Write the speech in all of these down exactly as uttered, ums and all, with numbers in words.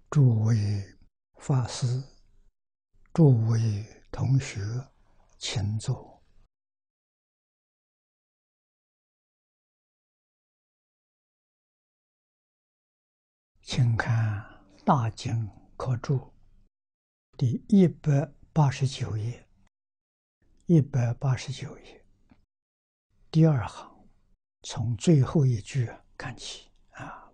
诸位法师、诸位同学，请坐。请看《大经科注》第一百八十九页，一百八十九页第二行，从最后一句看起啊。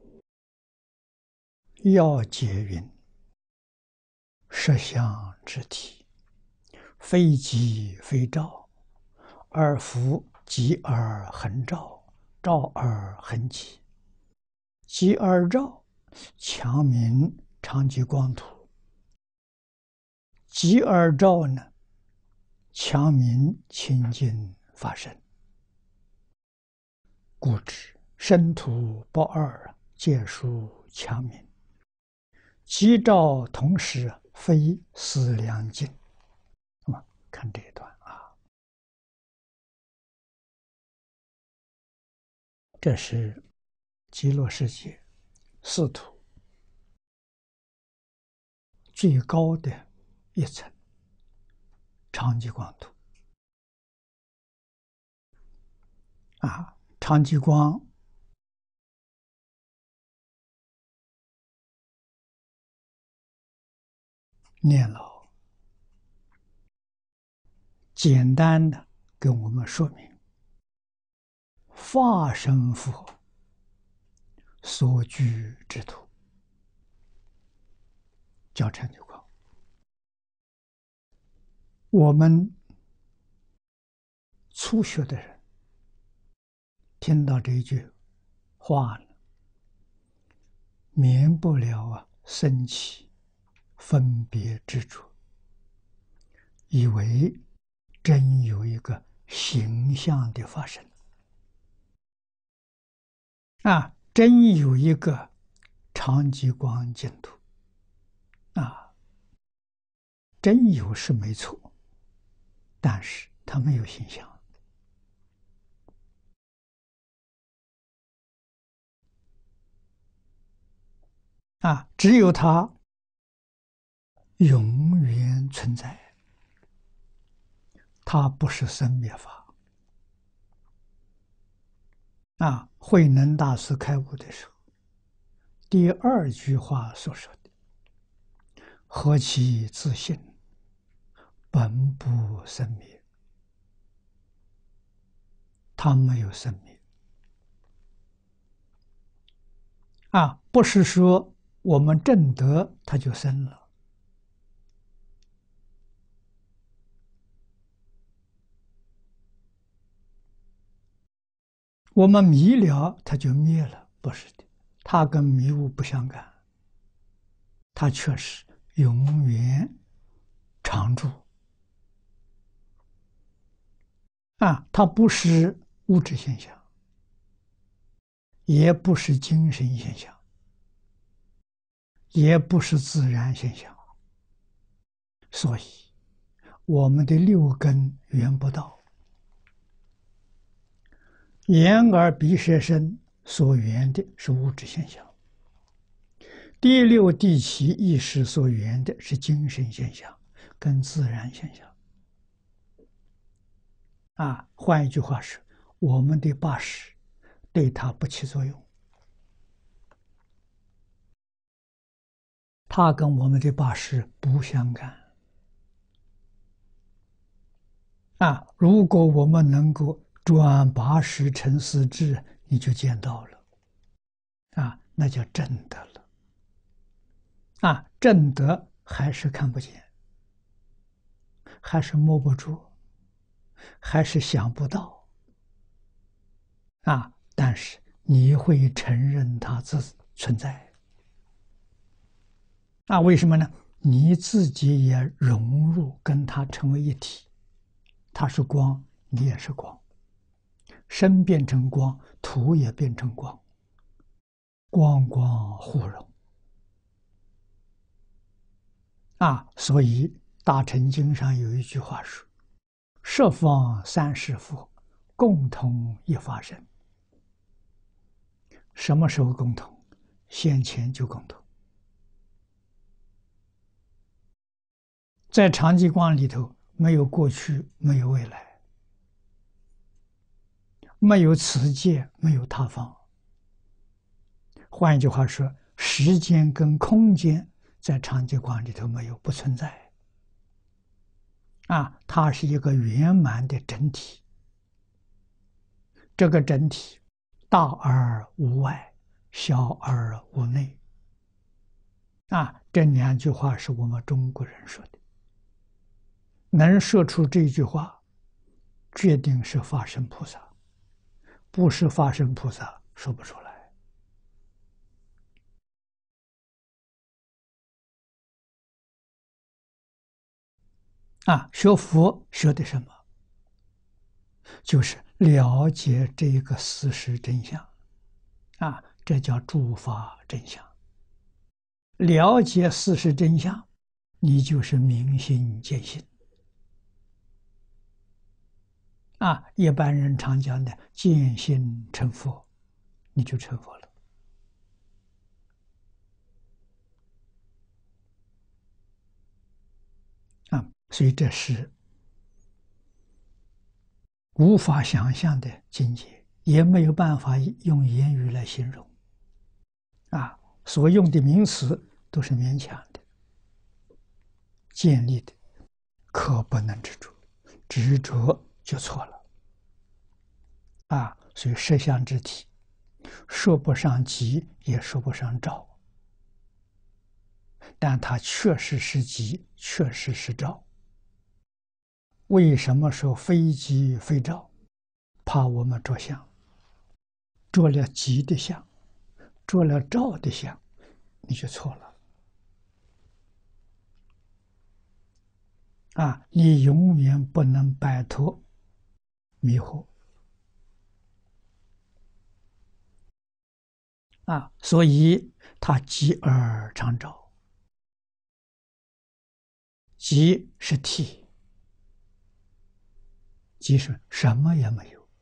要解云：实相之体，非即非照，而复即而恒照，照而恒即。即而照，强明常寂光土；即而照呢，强明清净法身。故知身土不二，皆属强明。即照同时，非思量境。那么看这一段啊，这是极乐世界四土最高的一层常寂光土啊。常寂光念老简单的跟我们说明，法身佛所居之土叫常寂光。我们初学的人听到这一句话呢，免不了啊生起分别执着，以为真有一个形象的法身啊，真有一个常寂光净土啊，真有是没错，但是它没有形象啊，只有它永远存在，它不是生灭法啊。慧能大师开悟的时候，第二句话所说的“何其自性，本不生灭”，它没有生灭啊，不是说我们证得它就生了，我们迷了它就灭了，不是的，它跟迷雾不相干，它却是永远常住啊，它不是物质现象，也不是精神现象，也不是自然现象，所以我们的六根缘不到，眼耳鼻舌身所缘的是物质现象，第六第七意识所缘的是精神现象跟自然现象啊。换一句话是，我们的八识对它不起作用，它跟我们的八识不相干啊。如果我们能够转八识成四智，你就见到了啊，那叫正德了啊。正德还是看不见，还是摸不住，还是想不到啊，但是你会承认它自存在啊。为什么呢？你自己也融入，跟它成为一体，它是光，你也是光，身变成光，土也变成光，光光互融啊。所以大乘经上有一句话说，十方三世佛共同一法身。什么时候共同？先前就共同在常寂光里头，没有过去，没有未来，没有此界，没有他方。换一句话说，时间跟空间在常寂光里头没有，不存在。啊，它是一个圆满的整体。这个整体，大而无外，小而无内。啊，这两句话是我们中国人说的。能说出这句话，决定是法身菩萨，不是法身菩萨说不出来。啊，学佛学的什么？就是了解这个事实真相。啊，这叫诸法真相。了解事实真相，你就是明心见性。啊，一般人常讲的见性成佛，你就成佛了。啊，所以这是无法想象的境界，也没有办法用言语来形容。啊，所用的名词都是勉强的、建立的，可不能执着，执着就错了。啊，所以实相之体，说不上极，也说不上照，但它确实是极，确实是照。为什么说非极非照？怕我们着相，着了极的相，着了照的相，你就错了。啊，你永远不能摆脱迷惑。啊，所以它极而常照。极是体，极是什么也没有，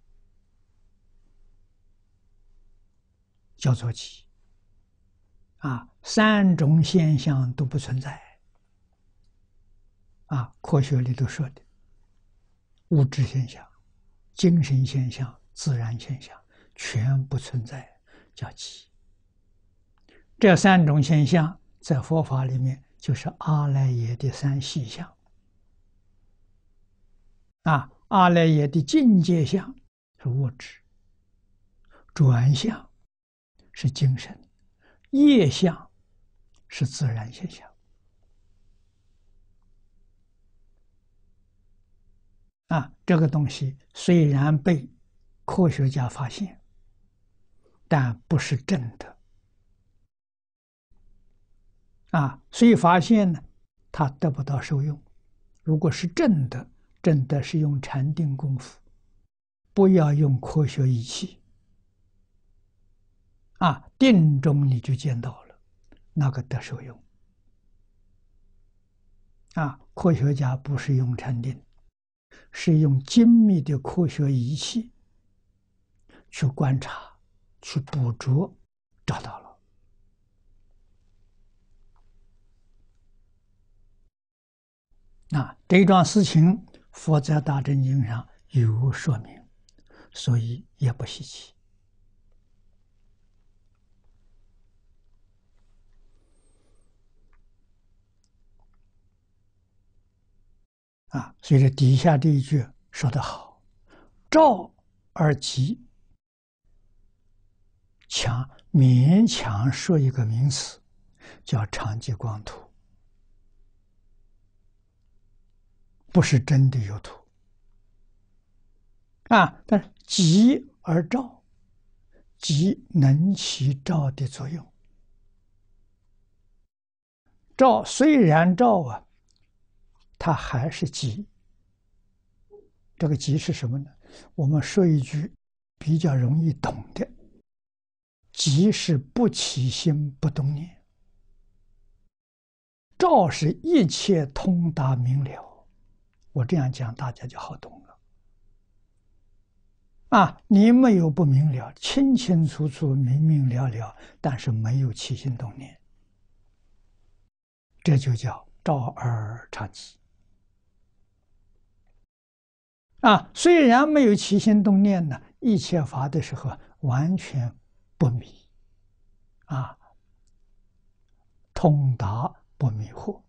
叫做极。啊，三种现象都不存在。啊，科学里头说的物质现象、精神现象、自然现象全不存在，叫极。这三种现象在佛法里面就是阿赖耶的三细相。啊，阿赖耶的境界相是物质，转相是精神，业相是自然现象。啊，这个东西虽然被科学家发现，但不是真的。啊，虽发现呢，它得不到受用。如果是真的，真的是用禅定功夫，不要用科学仪器。啊，定中你就见到了，那个得受用。啊，科学家不是用禅定，是用精密的科学仪器去观察、去捕捉，找到了。啊，这一桩事情，佛在《大正经》上有说明，所以也不稀奇。啊，所以这底下这一句说得好：“照而极。”强勉强说一个名词，叫常寂光图，不是真的有图。啊，但是极而照，极能起照的作用。照虽然照啊，它还是极。这个极是什么呢？我们说一句比较容易懂的：极是不起心不动念，照是一切通达明了。我这样讲，大家就好懂了。啊，你没有不明了，清清楚楚、明明了了，但是没有起心动念，这就叫照而常记。啊，虽然没有起心动念呢，一切法的时候完全不迷，啊，通达不迷惑。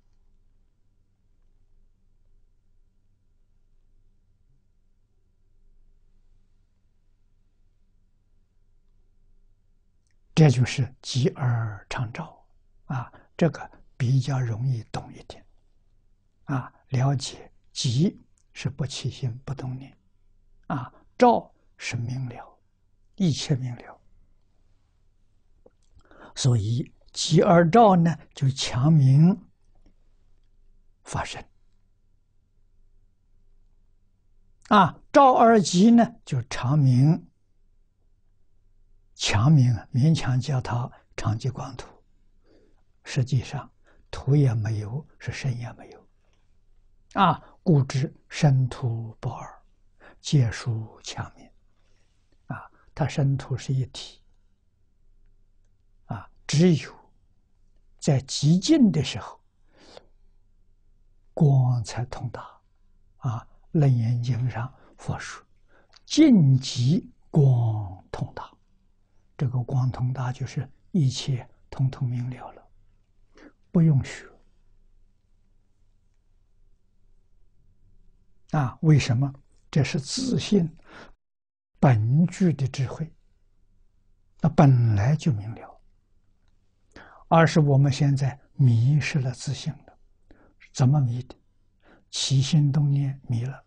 这就是寂而常照，啊，这个比较容易懂一点，啊，了解寂是不起心不动念，啊，照是明了，一切明了，所以寂而照呢，就强明发生，啊，照而寂呢，就常明。强明勉强叫他常寂光图，实际上图也没有，是身也没有，啊，故知身图不二，皆属强明，啊，它身图是一体，啊，只有在极静的时候，光才通达，啊，《楞严经》上佛说，静极光通达。这个光通达就是一切通通明了了，不用学。啊，为什么？这是自信本具的智慧，那本来就明了，而是我们现在迷失了自信了。怎么迷的？起心动念迷了。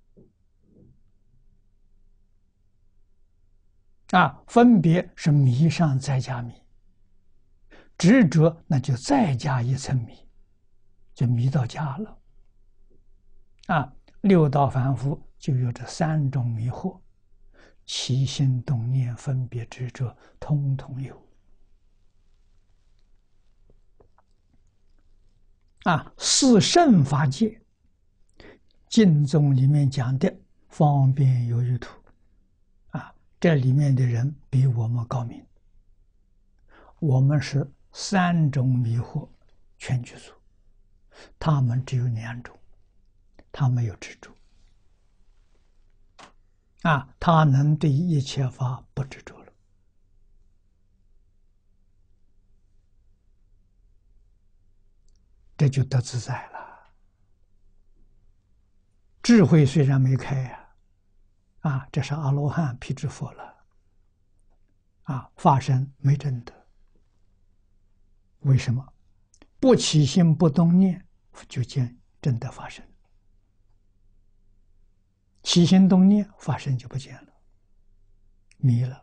啊，分别是迷上再加迷，执着那就再加一层迷，就迷到家了。啊，六道凡夫就有这三种迷惑：起心动念、分别执着，通通有。啊，四圣法界，经宗里面讲的方便有余土。啊，这里面的人比我们高明，我们是三种迷惑全具足，他们只有两种，他没有执着，啊，他能对一切法不执着了，这就得自在了。智慧虽然没开呀，啊，这是阿罗汉辟支佛了，啊，法身没证得。为什么？不起心不动念，就见真的发生；起心动念，发生就不见了，迷了。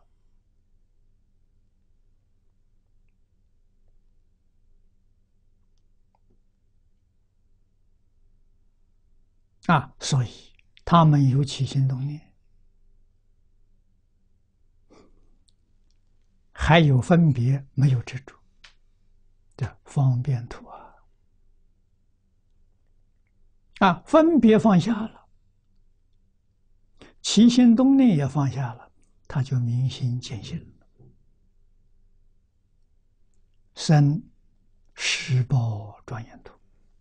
啊，所以他们有起心动念，还有分别，没有执着，这方便图啊！啊，分别放下了，起心动念也放下了，他就明心见性了，生十报庄严图。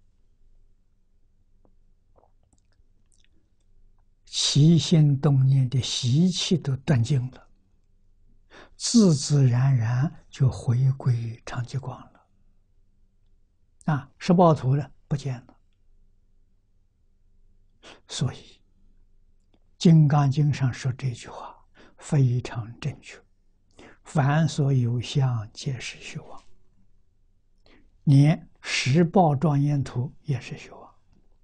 起心动念的习气都断尽了，自自然然就回归常寂光了。啊，十报图呢不见了。所以《金刚经》上说这句话非常正确：凡所有相，皆是虚妄。连十报庄严图也是虚妄。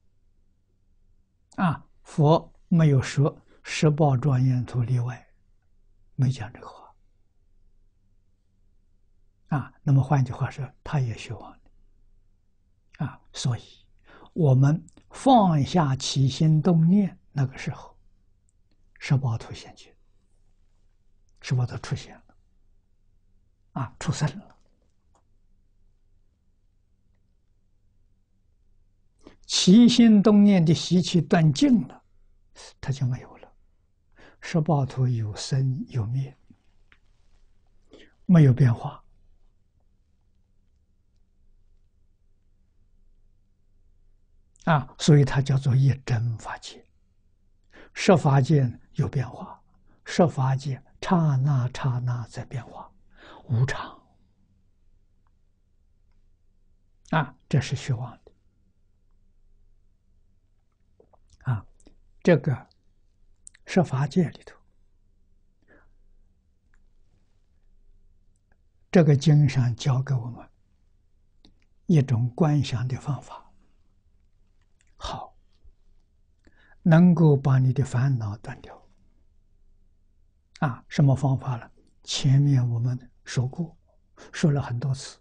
啊，佛没有说十报庄严图例外，没讲这个话。啊，那么换句话说，它也虚妄的。啊，所以我们放下起心动念，那个时候，十报图现前，十报图出现了，啊，出生了。起心动念的习气断尽了，它就没有了。十报图有生有灭，没有变化。 啊，所以它叫做一真法界。十法界有变化，十法界刹那刹那在变化，无常啊，这是虚妄的啊。这个十法界里头，这个经上教给我们一种观想的方法，好，能够把你的烦恼断掉啊。什么方法呢？前面我们说过，说了很多次。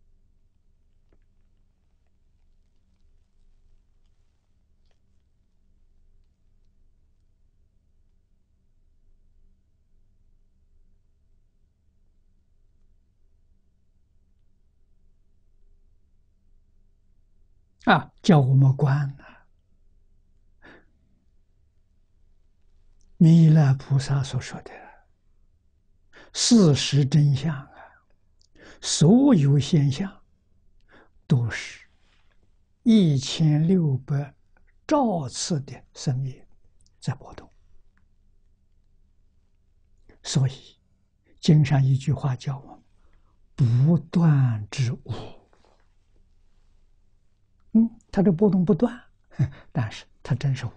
啊，叫我们观弥勒菩萨所说的事实真相啊，所有现象都是一千六百兆次的生灭在波动。所以经上一句话叫我们不断之无。嗯，它这波动不断，但是它真是无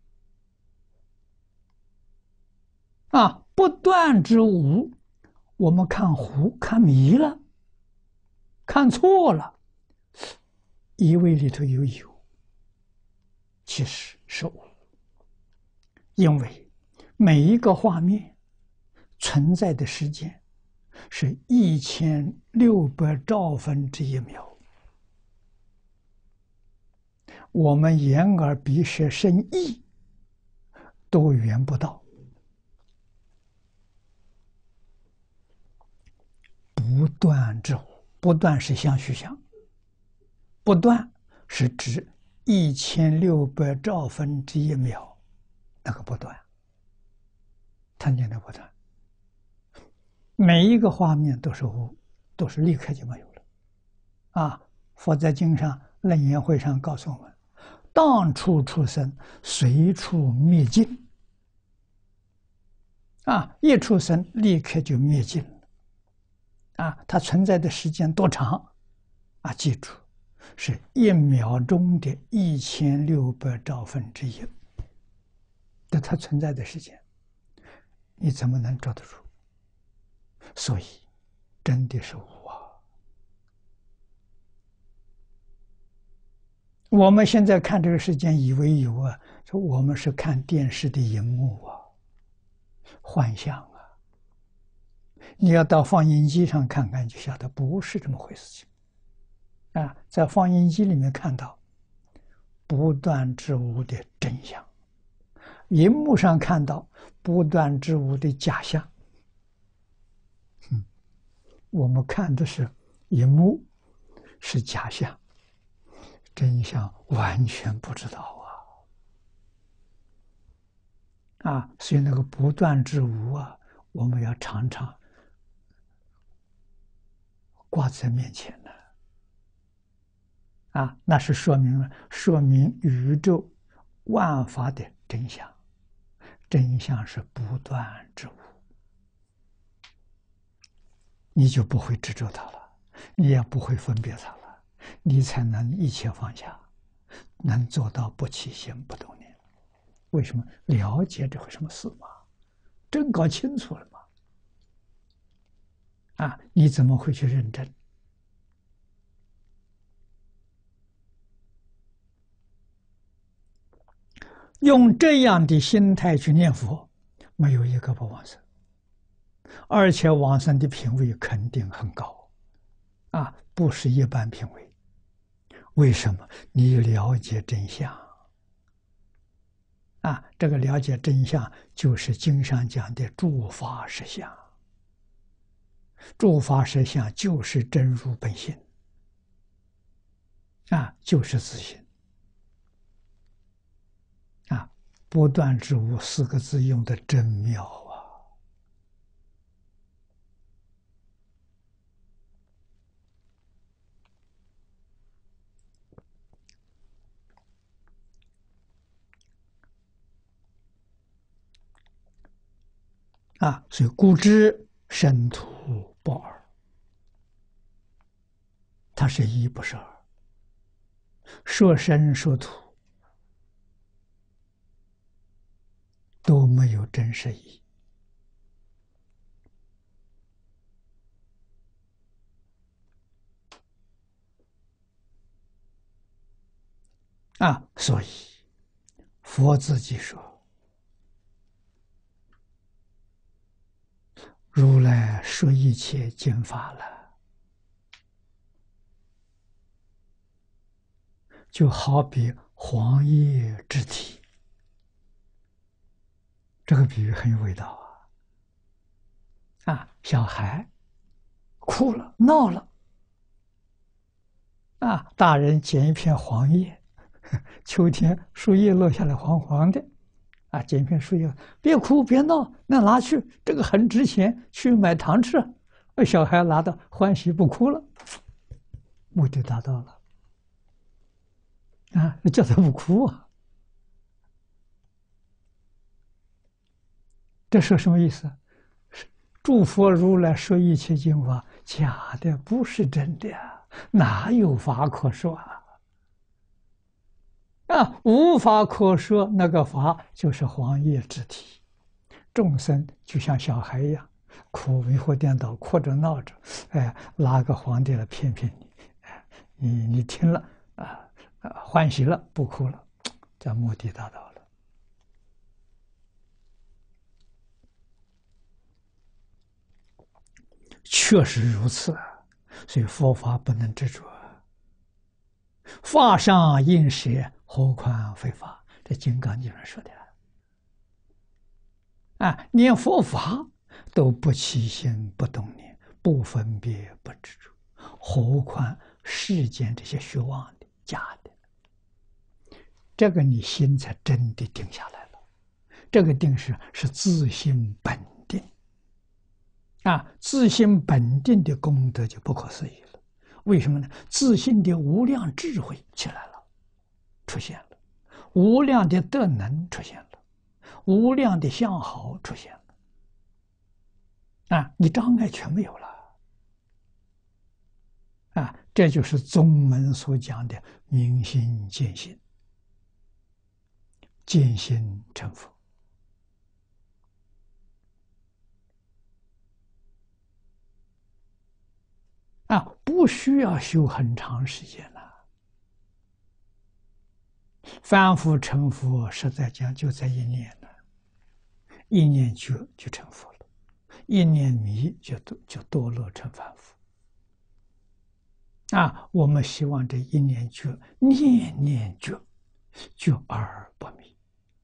啊！不断之无，我们看糊看迷了，看错了，以为里头有有，其实是无。因为每一个画面存在的时间是一千六百兆分之一秒。我们眼耳鼻舌身意都圆不到。不断之无，不断是相续相，不断是指一千六百兆分之一秒，那个不断，看见的不断，每一个画面都是无，都是立刻就没有了。啊，佛在经上楞严会上告诉我们，当处出生，随处灭尽。啊，一出生立刻就灭尽了。啊，它存在的时间多长？啊，记住，是一秒钟的一千六百兆分之一。那它存在的时间，你怎么能抓得住？所以，真的是无啊。我们现在看这个世间，以为有啊，说我们是看电视的荧幕啊，幻象啊。你要到放映机上看看，就晓得不是这么回事情。啊，在放映机里面看到不断之无的真相，荧幕上看到不断之无的假象。嗯，我们看的是荧幕，是假象，真相完全不知道啊！啊，所以那个不断之无啊，我们要常常挂在面前的。啊，那是说明了，说明宇宙万法的真相，真相是不断之无，你就不会执着它了，你也不会分别它了，你才能一切放下，能做到不起心不动念。为什么？了解这回什么事嘛，真搞清楚了嘛。啊，你怎么会去认真？用这样的心态去念佛，没有一个不往生，而且往生的品位肯定很高，啊，不是一般品位。为什么？你了解真相，啊，这个了解真相就是经上讲的诸法实相，诸法实相就是真如本性，啊，就是自性。啊，不断之无四个字用的真妙啊！ 啊，所以故知生土不二，它是一不是二，说生说土都没有真实意义啊，所以佛自己说。如来说一切经法了，就好比黄叶之体，这个比喻很有味道啊！啊，小孩哭了、闹了，啊，大人捡一片黄叶，秋天树叶落下来黄黄的，啊，捡一片树叶，别哭别闹，那拿去，这个很值钱，去买糖吃。小孩拿到欢喜不哭了，目的达到了。啊，叫他不哭啊！这说什么意思？诸佛如来说一切经法，假的，不是真的啊，哪有法可说啊？啊，无法可说，那个法就是黄叶之体。众生就像小孩一样，哭迷惑颠倒，哭着闹着，哎，拿个黄叶来骗骗你，哎，你你听了啊啊，欢喜了，不哭了，这目的达到了。确实如此啊，所以佛法不能执着。法上应舍，何况非法？这《金刚经》上说的啊，念佛法都不起心不动念，不分别不执着，何况世间这些虚妄的、假的？这个你心才真的定下来了。这个定是是自心本定啊，自心本定的功德就不可思议了。为什么呢？自信的无量智慧起来了，出现了，无量的德能出现了，无量的相好出现了，啊，你障碍全没有了，啊，这就是宗门所讲的明心见性，见性成佛。啊，不需要修很长时间了。凡夫成佛，实在讲就在一念了，一念觉就成佛了，一念迷就就堕落成凡夫。啊，我们希望这一念觉，念念觉，觉而不迷。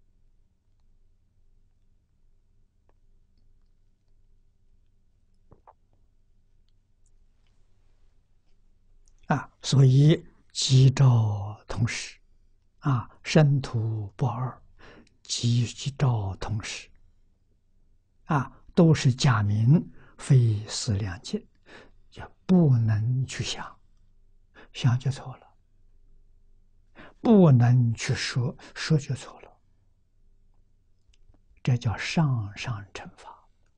啊，所以即照同时，啊，身土不二，即即照同时，啊，都是假名，非思量界，也不能去想，想就错了；不能去说，说就错了。这叫上上乘法。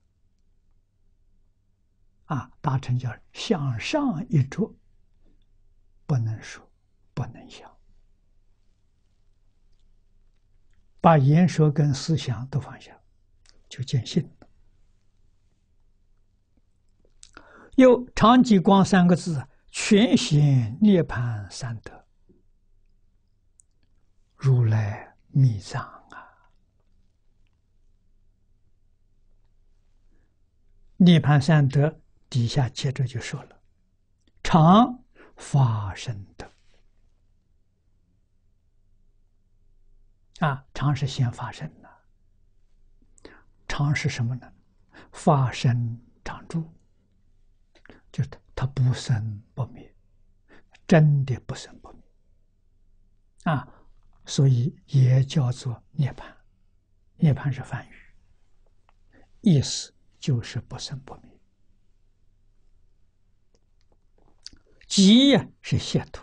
啊，大乘叫向上一着，不能说，不能想，把言说跟思想都放下，就见性了。有常寂光三个字，全显涅槃三德，如来密藏啊！涅槃三德底下接着就说了：常发生德啊，常是先发生的。常是什么呢？发生常住，就是它不生不灭，真的不生不灭啊，所以也叫做涅槃。涅槃是梵语，意思就是不生不灭。极是解脱，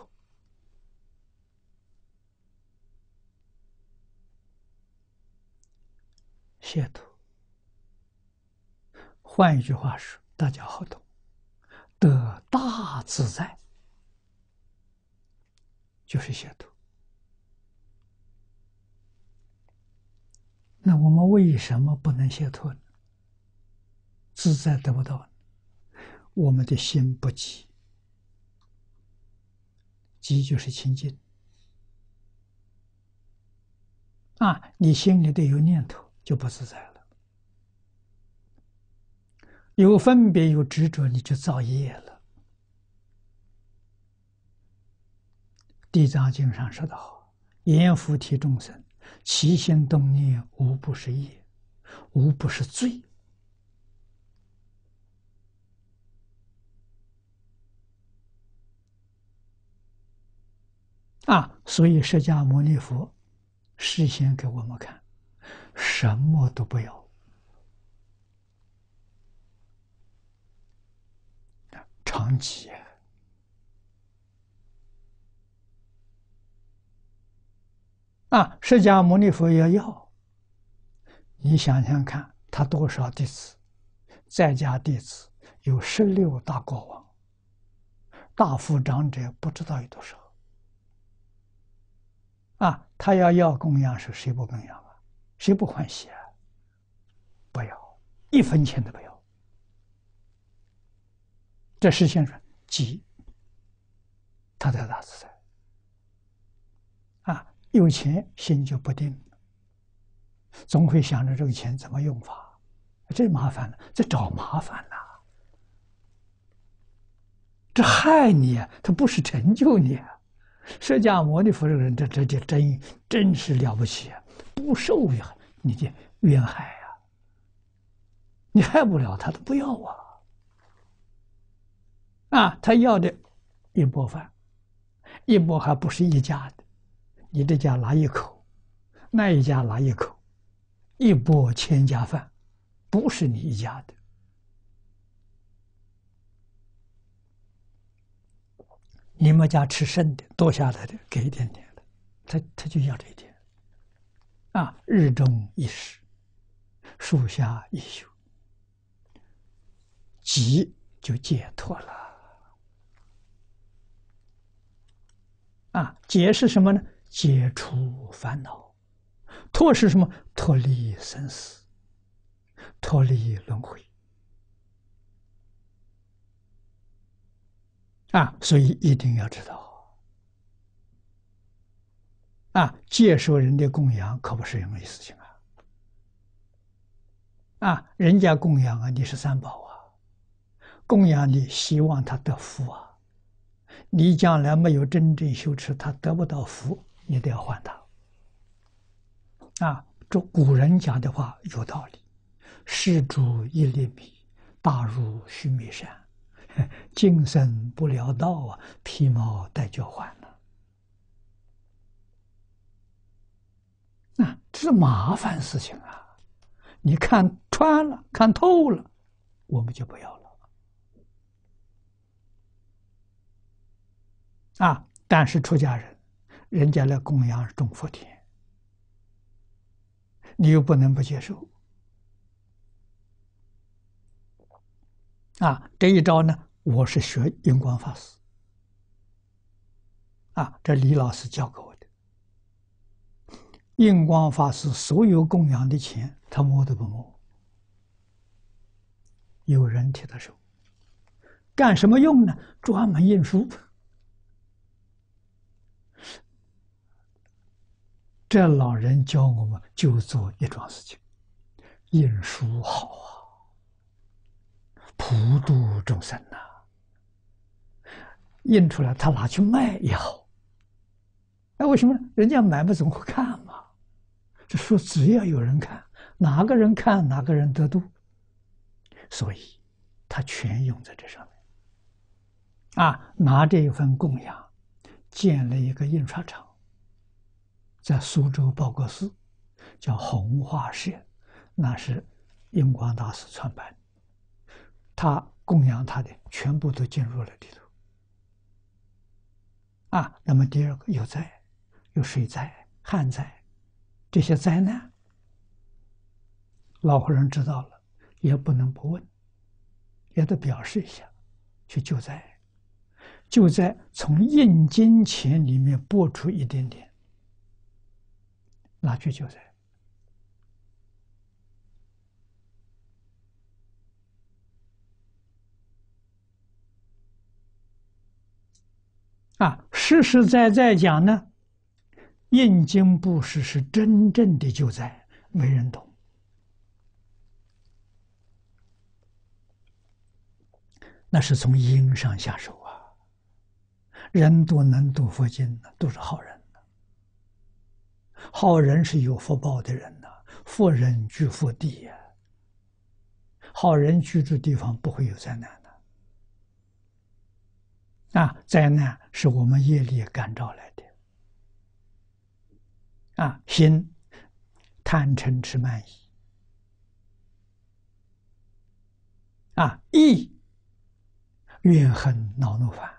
解脱换一句话说，大家好懂，得大自在就是解脱。那我们为什么不能解脱呢？自在得不到，我们的心不急，急就是清净啊！你心里得有念头，就不自在了。有分别有执着，你就造业了。地藏经上说得好：“阎浮提众生，起心动念，无不是业，无不是罪。”啊，所以释迦牟尼佛示现给我们看，什么都不要，长期啊！释迦牟尼佛也要，你想想看，他多少弟子，在家弟子有十六大国王，大富长者不知道有多少。啊，他要要供养时，谁不供养啊？谁不欢喜啊？不要，一分钱都不要。这实现说急，他得大自在。啊，有钱心就不定，总会想着这个钱怎么用法，这麻烦了，这找麻烦了，这害你啊，他不是成就你啊。释迦牟尼佛这个人，这这这真真是了不起啊！不受呀，你的冤害呀、啊，你害不了他，他不要啊！啊，他要的一钵饭，一钵还不是一家的，你这家拿一口，那一家拿一口，一钵千家饭，不是你一家的。你们家吃剩的多下来的给一点点的，他他就要这一点，啊，日中一食，树下一宿，急就解脱了，啊，解是什么呢？解除烦恼，脱是什么？脱离生死，脱离轮回。啊，所以一定要知道，啊，接受人的供养可不是容易事情啊！啊，人家供养啊，你是三宝啊，供养你，希望他得福啊。你将来没有真正修持，他得不到福，你都要还他。啊，这古人讲的话有道理：施主一粒米，大如须弥山。今生不了道啊，披毛戴角还了。那这是麻烦事情啊！你看穿了，看透了，我们就不要了。啊！但是出家人，人家来供养种福田，你又不能不接受。啊，这一招呢？我是学印光法师，啊，这李老师教给我的。印光法师所有供养的钱，他摸都不摸，有人替他收。干什么用呢？专门印书。这老人教我们就做一桩事情，印书好啊，普度众生呐、啊。印出来，他拿去卖也好。那为什么人家买不总会看嘛？这书只要有人看，哪个人看哪个人得度，所以他全用在这上面。啊，拿这一份供养，建了一个印刷厂，在苏州报国寺，叫弘化社，那是印光大师创办的。他供养他的全部都进入了里头。啊，那么第二个有灾，有水灾、旱灾，这些灾难，老和尚知道了，也不能不问， 也得表示一下，去救灾，救灾从印金钱里面拨出一点点，拿去救灾。啊，实实在在讲呢，印经布施是真正的救灾，没人懂。那是从因上下手啊，人都能读佛经，都是好人。好人是有福报的人呐，福人居福地呀。好人居住地方不会有灾难的。啊，灾难是我们业力感召来的。啊，心贪嗔痴慢疑。啊，意怨恨恼怒烦。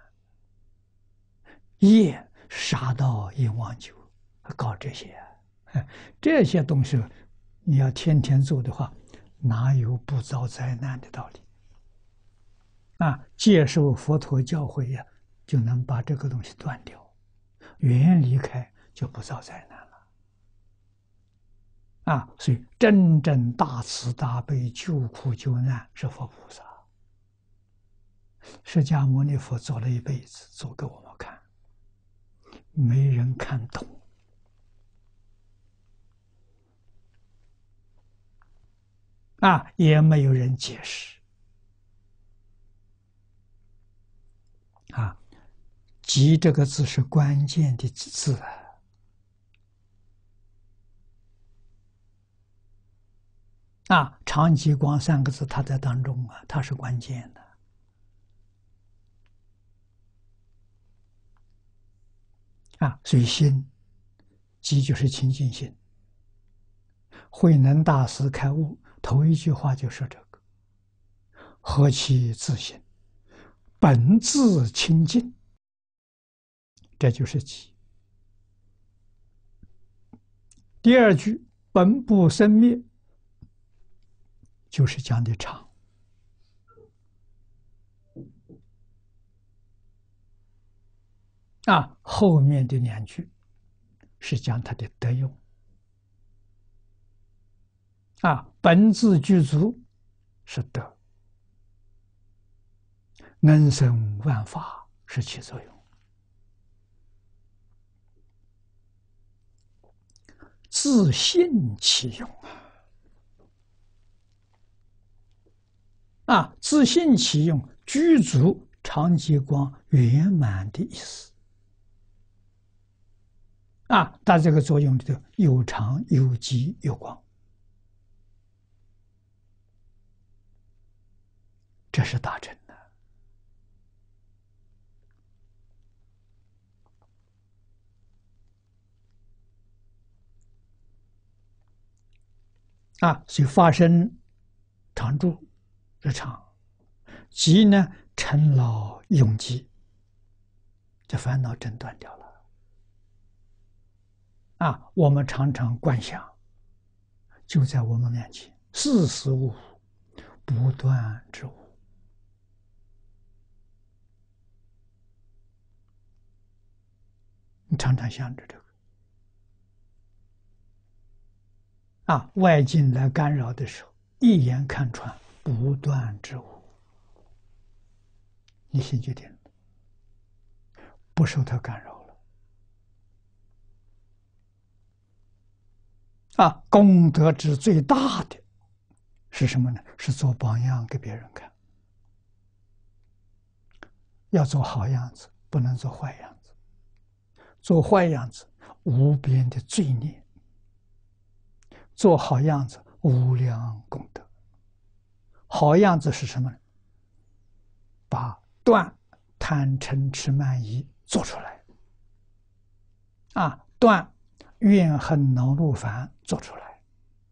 业杀盗淫妄酒，搞这些、啊，这些东西你要天天做的话，哪有不遭灾难的道理？啊，接受佛陀教诲呀、啊，就能把这个东西断掉，远离开就不遭灾难了。啊，所以真正大慈大悲救苦救难是佛菩萨。释迦牟尼佛做了一辈子，做给我们看，没人看懂。啊，也没有人解释。啊，集这个字是关键的字啊。啊，长吉光三个字，它在当中啊，它是关键的。啊，所以心，即就是清净心。慧能大师开悟，头一句话就说这个：何其自性，本自清净。这就是即。第二句本不生灭，就是讲的常。啊，后面的两句是讲它的德用。啊，本自具足是德，能生万法是起作用。自性其用啊！啊，自性其用，具足常寂光圆满的意思。啊，它这个作用里头有常有寂有光，这是大乘的。啊，所以发生常住日常，寂呢尘劳永寂，这烦恼真断掉了。啊，我们常常观想，就在我们面前，事事物不断之物。你常常想着这个。啊，外境来干扰的时候，一眼看穿，不断之物，你心就定了，不受它干扰了。啊，功德之最大的是什么呢？是做榜样给别人看。要做好样子，不能做坏样子。做坏样子，无边的罪孽；做好样子，无量功德。好样子是什么呢？把断贪嗔痴慢疑做出来，啊，断怨恨恼怒烦做出来，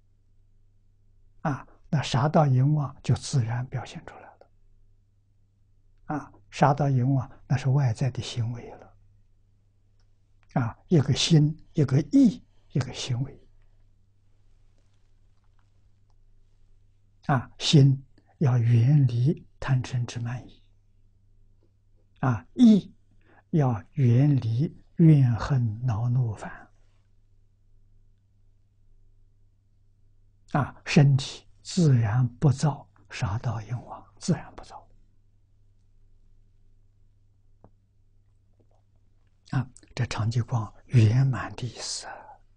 啊，那杀盗淫妄就自然表现出来了。啊，杀盗淫妄那是外在的行为了。啊，一个心，一个意，一个行为。啊，心要远离贪嗔痴慢疑。啊，意要远离怨恨恼怒烦。啊，身体自然不造杀盗淫妄，自然不造。啊，这长吉光圆满的意思。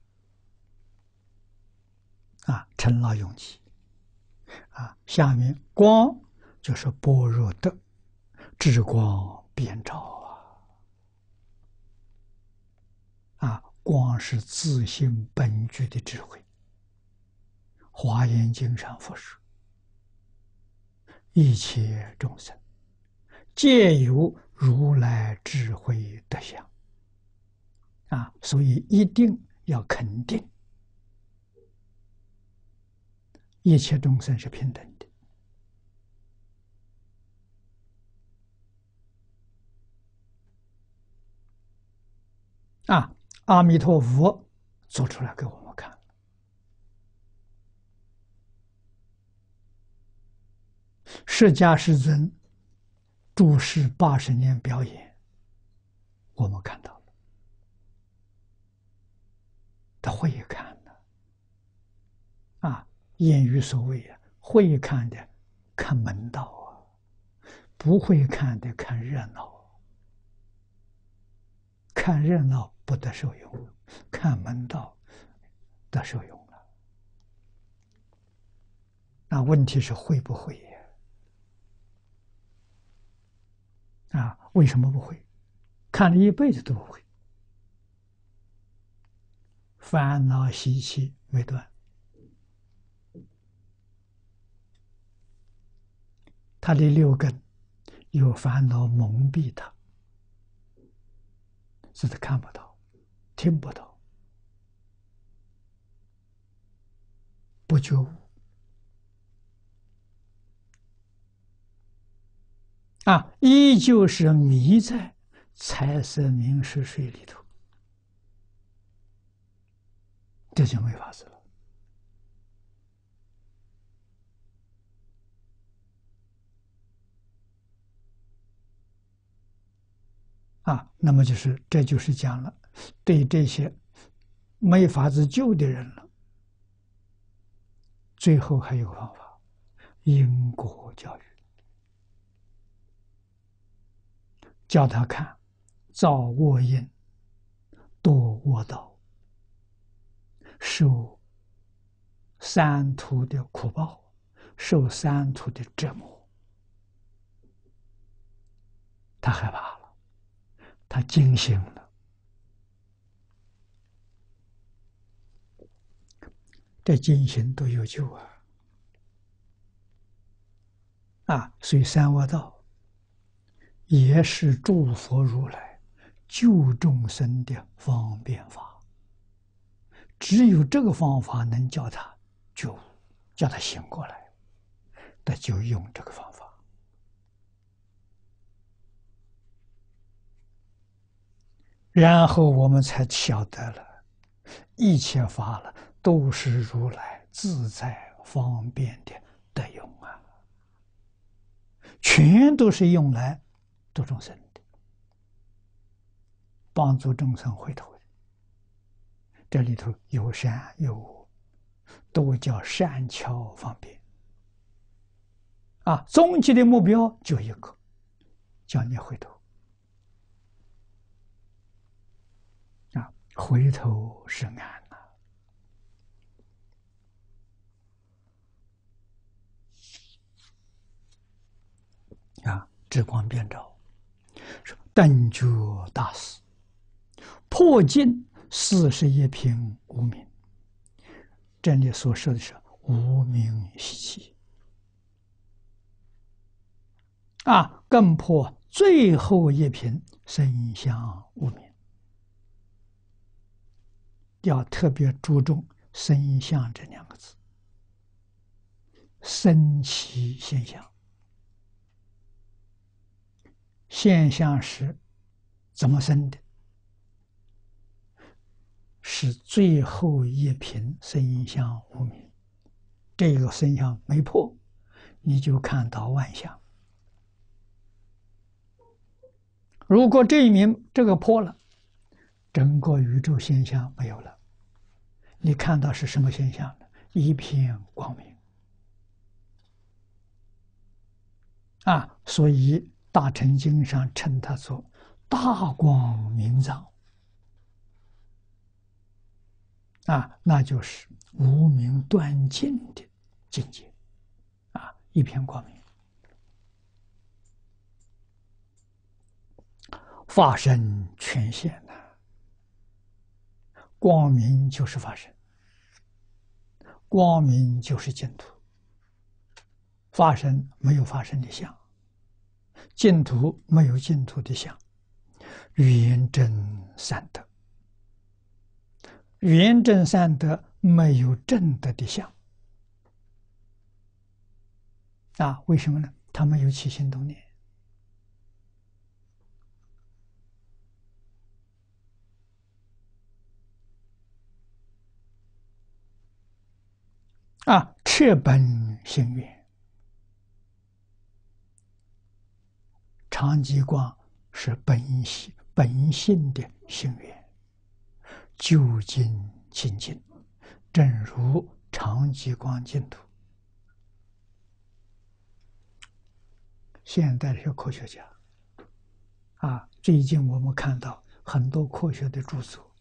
啊，陈老永吉。啊，下面光就是般若德，智光遍照啊！啊，光是自性本具的智慧。华严经上佛说：“一切众生皆有如来智慧德相。”啊，所以一定要肯定，一切众生是平等的。啊，阿弥陀佛做出来给我们看。释迦世尊住世八十年表演，我们看到了，他会看的。啊，谚语所谓啊，会看的看门道啊，不会看的看热闹。看热闹不得受用，看门道得受用了。那问题是会不会呀？啊，为什么不会？看了一辈子都不会，烦恼习气没断。他的六根有烦恼蒙蔽他，是他看不到，听不到，不觉悟。啊，依旧是迷在财色名食睡里头，这就没法子了。啊，那么就是这就是讲了，对这些没法子救的人了，最后还有个方法，因果教育。叫他看，造恶因，堕恶道，受三途的苦报，受三途的折磨，他害怕了，他惊醒了。这惊醒都有救啊！啊，所以三恶道也是诸佛如来救众生的方便法，只有这个方法能叫他觉悟，叫他醒过来，那就用这个方法。然后我们才晓得了，一切法了都是如来自在方便的德用啊，全都是用来度众生的，帮助众生回头的。这里头有善有恶，都叫善巧方便。啊，终极的目标就一个，叫你回头。啊，回头是岸呐。啊，智光遍照，说等觉大师破尽四十一品无明。这里所说的是无明习气。啊，更破最后一品生相无明。要特别注重生相这两个字，生起现象。现象是怎么生的？是最后一品生相无明，这个生相没破，你就看到万象， 如果这一明这个破了，整个宇宙现象没有了，你看到是什么现象呢？一片光明啊！所以《大乘经》上称它做大光明藏啊，那就是无明断尽的境界啊，一片光明。法身全现呐、啊，光明就是法身，光明就是净土。法身没有法身的相，净土没有净土的相。圆正三德，圆正三德没有正德的相啊？为什么呢？它没有起心动念。啊，彻本性愿，常寂光是本性本性的性愿，究竟清净，正如常寂光净土。现代的科学家啊，最近我们看到很多科学的著作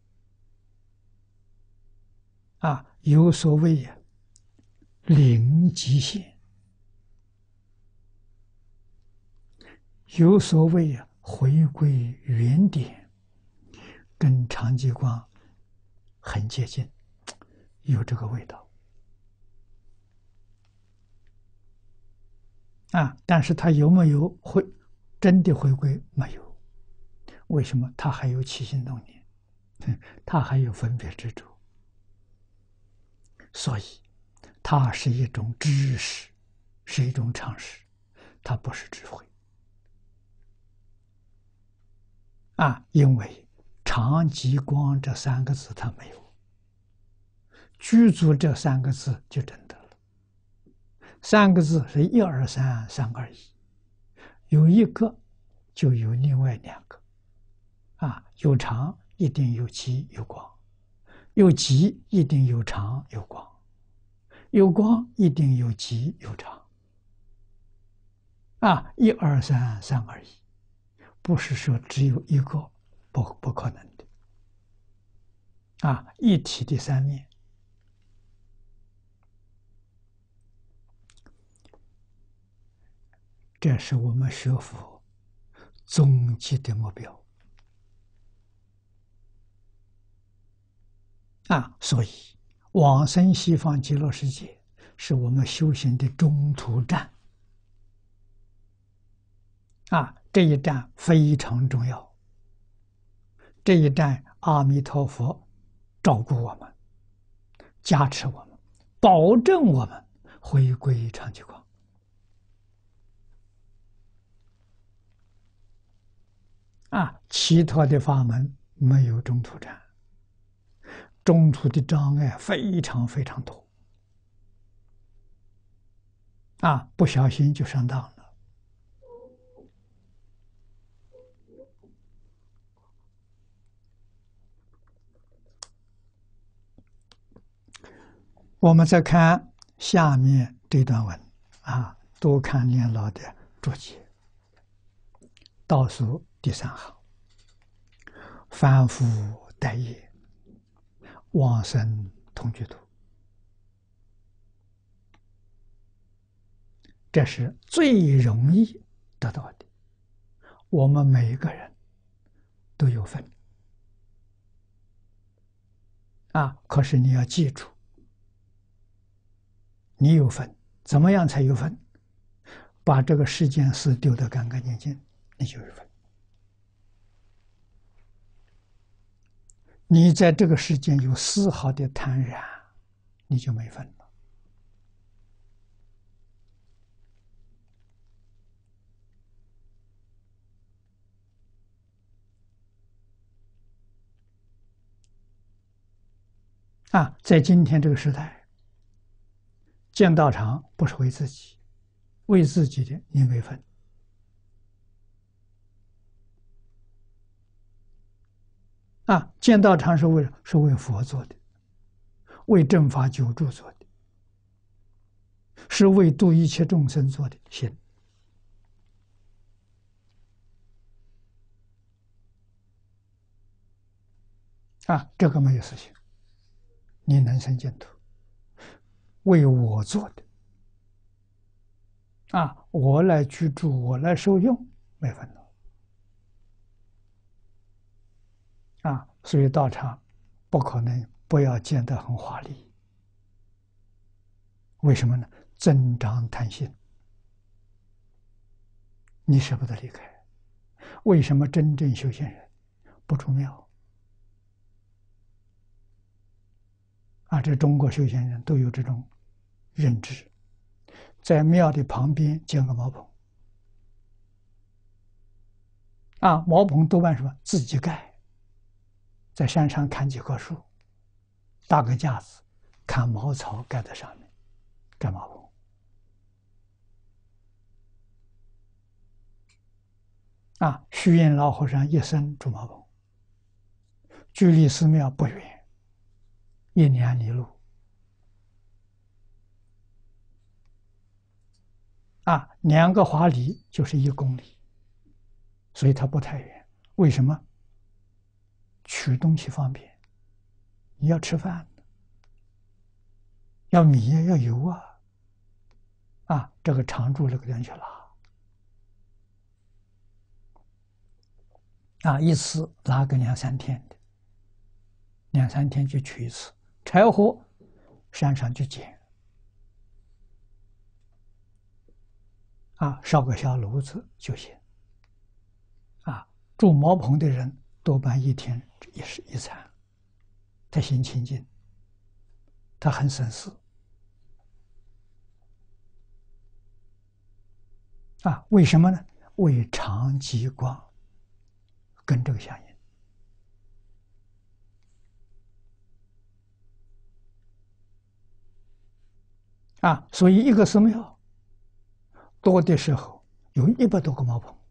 啊，有所谓零极限，有所谓回归原点，跟常寂光很接近，有这个味道啊。但是它有没有回真的回归？没有。为什么？它还有起心动念，它还有分别执着，所以它是一种知识，是一种常识，它不是智慧啊。因为常寂光这三个字它没有，具足这三个字就真的了。三个字是一二三，三二一，有一个就有另外两个啊，有常一定有寂有光，有寂一定有常有光，有光一定有寂有常啊，一二三，三二一，不是说只有一个，不不可能的啊，一体的三面。这是我们学佛终极的目标啊！所以往生西方极乐世界是我们修行的中途站啊！这一站非常重要，这一站阿弥陀佛照顾我们，加持我们，保证我们回归常寂光。啊，其他的法门没有中途站，中途的障碍非常非常多，啊，不小心就上当了。我们再看下面这段文啊，多看念老的注解，倒数第三行，凡夫待业，往生同居土，这是最容易得到的。我们每一个人都有份啊，可是你要记住，你有份，怎么样才有份？把这个世间事丢得干干净净，你就有份。你在这个世间有丝毫的贪染，你就没份了。啊，在今天这个时代，建道场不是为自己，为自己的你没份。 啊，建道场是为是为佛做的，为正法久住做的，是为度一切众生做的行。啊，这个没有实行，你能生净土，为我做的。啊，我来居住，我来受用，没烦恼。啊，所以道场不可能不要建得很华丽。为什么呢？增长贪心，你舍不得离开。为什么真正修行人不出庙？啊，这中国修行人都有这种认知，在庙的旁边建个茅棚。啊，茅棚多半什么？自己盖，在山上砍几棵树，搭个架子，砍茅草盖在上面，盖茅棚。啊，虚云老和尚一生住茅棚，距离寺庙不远，一两里路。啊，两个华里就是一公里，所以它不太远。为什么？取东西方便，你要吃饭，要米啊，要油啊，啊，这个常住这个地方去拉。啊，一次拉个两三天的，两三天就取一次。柴火山上去捡，啊，烧个小炉子就行。啊，住茅棚的人多半一天一食一餐，他心清净，他很省事。啊，为什么呢？为长吉光。跟这个相应。啊，所以一个寺庙多的时候有一百多个茅棚，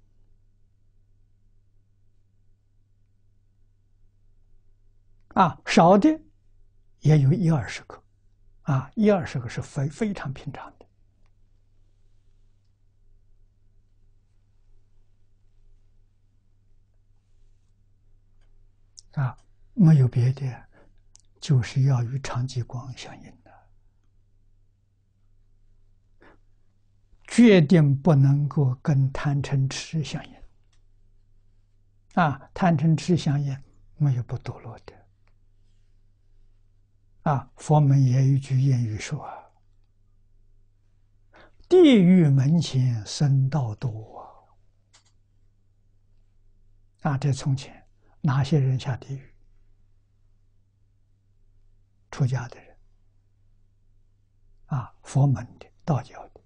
啊，少的也有一二十个，啊，一二十个是非非常平常的。啊，没有别的，就是要与长吉光相应的，决定不能够跟贪嗔痴相应。啊，贪嗔痴相应，没有不堕落的。啊，佛门也有一句谚语说：“啊，地狱门前僧道多。”啊，这从前哪些人下地狱？出家的人，啊，佛门的、道教的，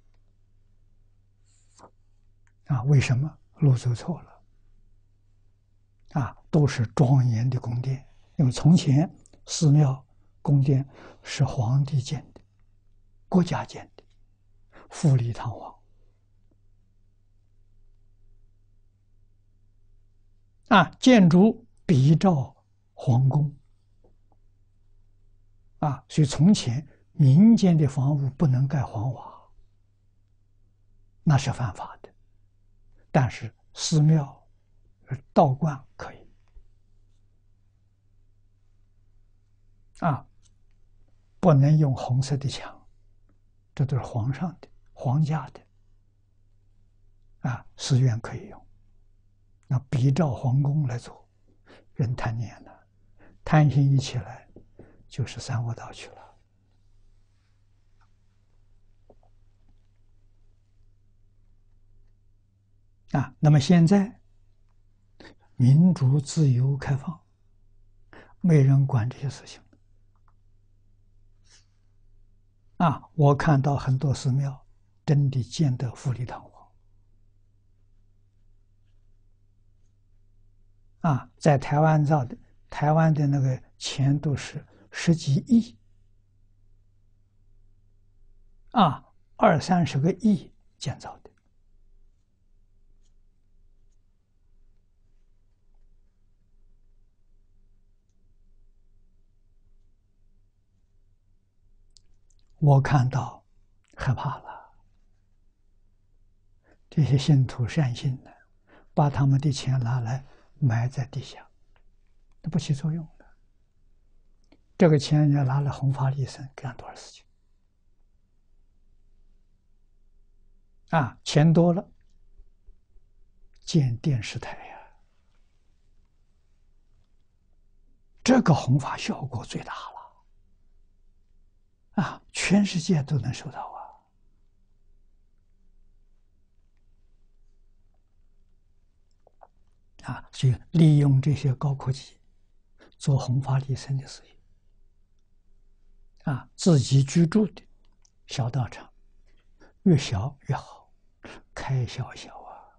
啊，为什么？路走错了，啊，都是庄严的宫殿，因为从前寺庙、宫殿是皇帝建的，国家建的，富丽堂皇，啊，建筑比照皇宫。啊，所以从前民间的房屋不能盖黄瓦，那是犯法的。但是寺庙、道观可以。啊，不能用红色的墙，这都是皇上的、皇家的。啊，寺院可以用，那比照皇宫来做，人贪念了，贪心一起来，就是三恶道去了。啊，那么现在民主、自由、开放，没人管这些事情。啊，我看到很多寺庙真的建得富丽堂皇。啊，在台湾造的，台湾的那个钱都是十几亿，啊，二三十个亿建造的。 我看到害怕了。这些信徒善心的，把他们的钱拿来埋在地下，那不起作用的。这个钱要拿来弘法利生，干多少事情啊？钱多了，建电视台呀、啊，这个弘法效果最大了啊！全世界都能收到啊！啊，所以利用这些高科技做弘法利生的事情啊，自己居住的小道场越小越好，开小小啊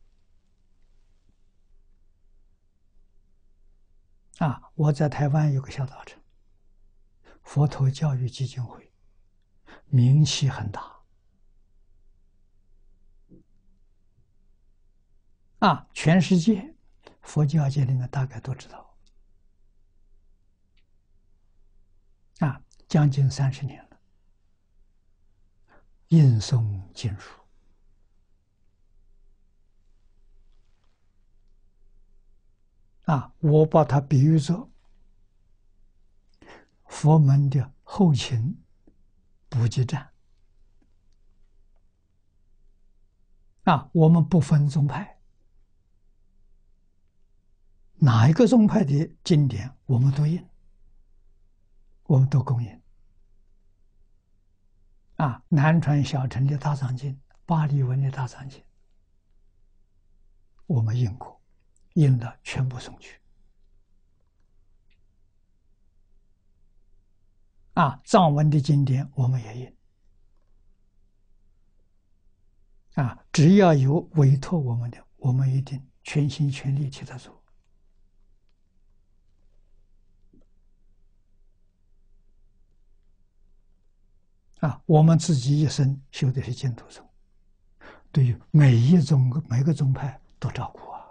啊！我在台湾有个小道场，佛陀教育基金会，名气很大啊，全世界佛教界里面大概都知道啊，将近三十年了，印诵经书啊，我把它比喻作佛门的后勤补给站啊，我们不分宗派，哪一个宗派的经典我们都印，我们都供应啊。南传小乘的大藏经、巴利文的大藏经，我们印过，印了全部送去啊。藏文的经典我们也印啊，只要有委托我们的，我们一定全心全力替他做啊。我们自己一生修的是净土宗，对于每一宗每个宗派都照顾啊。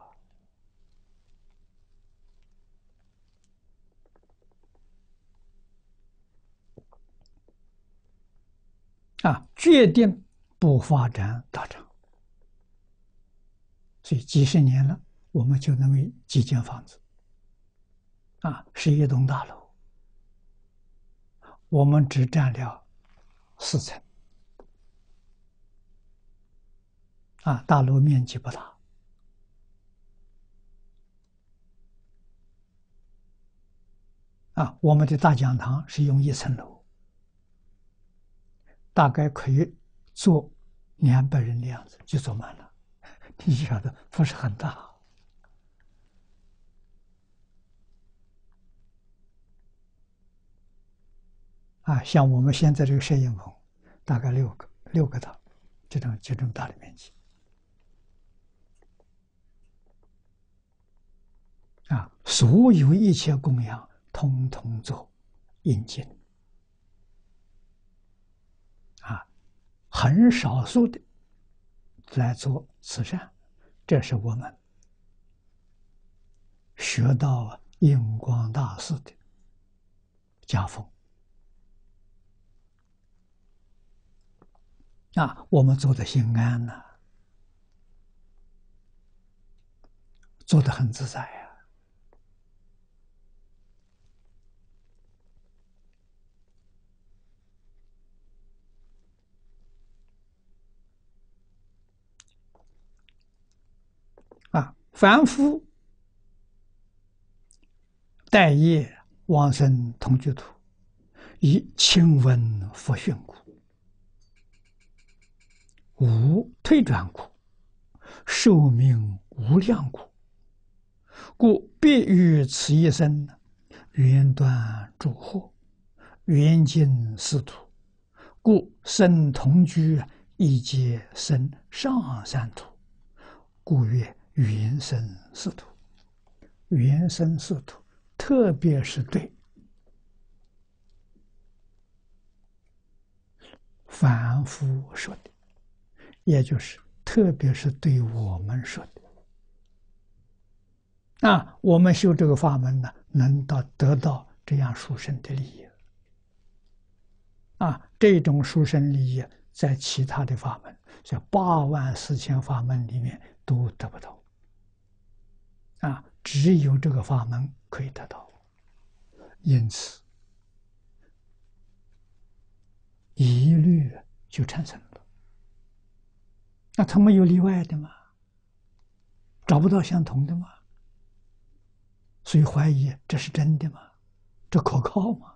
啊，决定不发展道场，所以几十年了，我们就那么几间房子，啊，是一栋大楼，我们只占了四层，啊，大楼面积不大，啊，我们的大讲堂是用一层楼，大概可以坐两百人的样子，就坐满了。你晓得不是很大啊？像我们现在这个摄影棚，大概六个六个大，这种这种大的面积啊，所有一切供养，通通做印经啊，很少数的来做慈善，这是我们学到印光大师的家风啊，我们做的心安呐、啊，做的很自在呀、啊。啊，凡夫待业往生同居土，以亲闻佛训故，无退转故，寿命无量故，故必于此一生圆断诸惑，圆尽四土，故生同居亦皆生上三土，故曰圆生四土。圆生四土，特别是对凡夫说的，也就是特别是对我们说的啊。我们修这个法门呢，能到得到这样殊胜的利益啊，这种殊胜利益在其他的法门，在八万四千法门里面都得不到。啊，只有这个法门可以得到，因此疑虑就产生了。那他没有例外的吗？找不到相同的吗？所以怀疑这是真的吗？这可靠吗？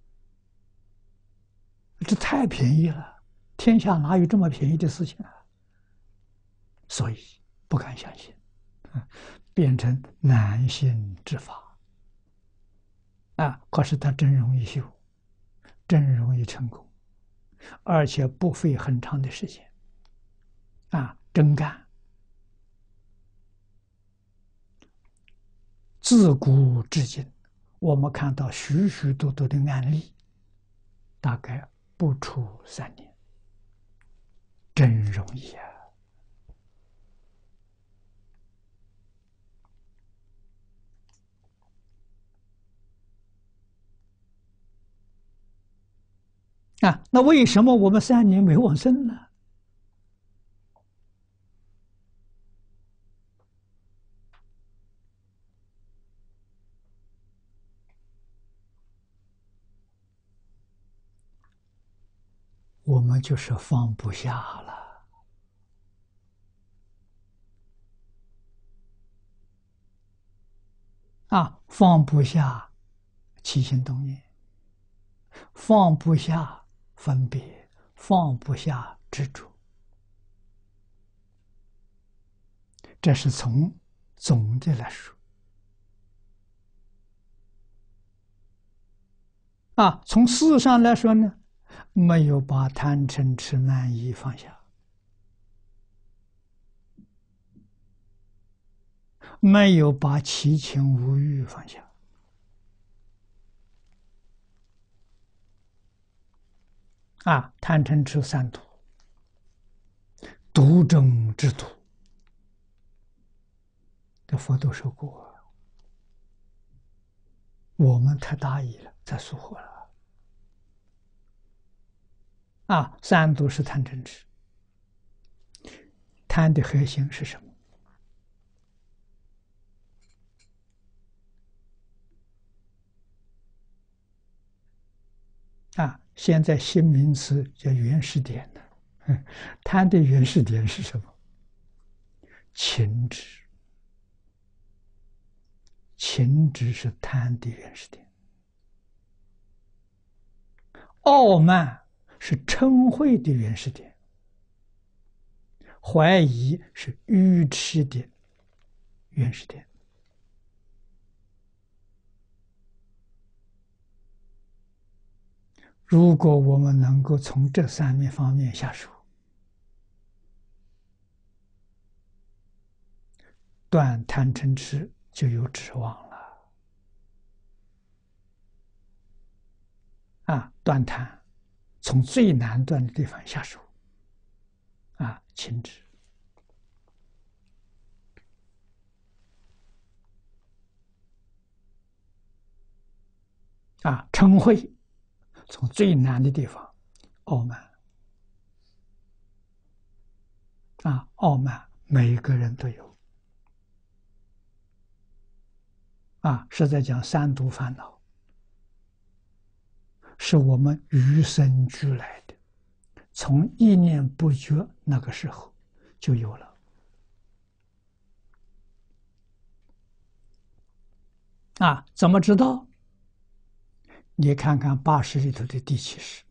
这太便宜了，天下哪有这么便宜的事情啊？所以不敢相信，变成难信之法啊！可是他真容易修，真容易成功，而且不费很长的时间啊！真干，自古至今，我们看到许许多多的案例，大概不出三年，真容易啊！啊，那为什么我们三年没往生呢？我们就是放不下了啊，放不下起心动念，放不下分别，放不下执着。这是从总的来说啊，从事上来说呢，没有把贪嗔痴慢疑放下，没有把七情五欲放下啊，贪嗔痴三毒，毒中之毒，这佛都说过，我们太大意了，在疏忽了啊！三毒是贪嗔痴，贪的核心是什么？啊，现在新名词叫原始点呢。贪的原始点是什么？情执，情执是贪的原始点。傲慢是嗔恚的原始点，怀疑是愚痴的原始点。如果我们能够从这三面方面下手，断贪嗔痴就有指望了。啊，断贪，从最难断的地方下手。啊，情执。啊，嗔恚，从最难的地方，傲慢。啊，傲慢，每个人都有。啊，是在讲三毒烦恼，是我们与生俱来的，从一念不觉那个时候就有了。啊，怎么知道？你看看八识里头的第七识。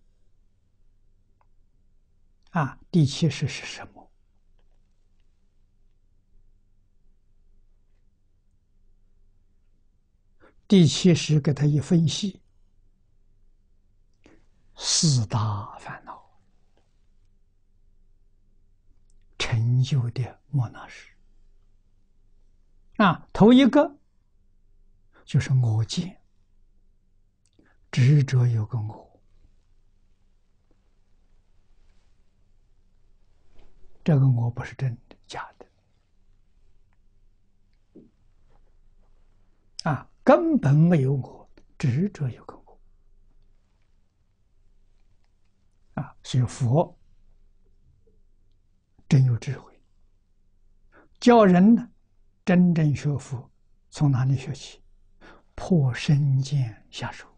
啊，第七识是什么？第七识给他一分析，四大烦恼成就的莫那识。啊，头一个就是我见，执着有个我，这个我不是真的，假的。啊，根本没有我，执着有个我。 啊，所以佛真有智慧，教人呢真正学佛，从哪里学起？破身见下手。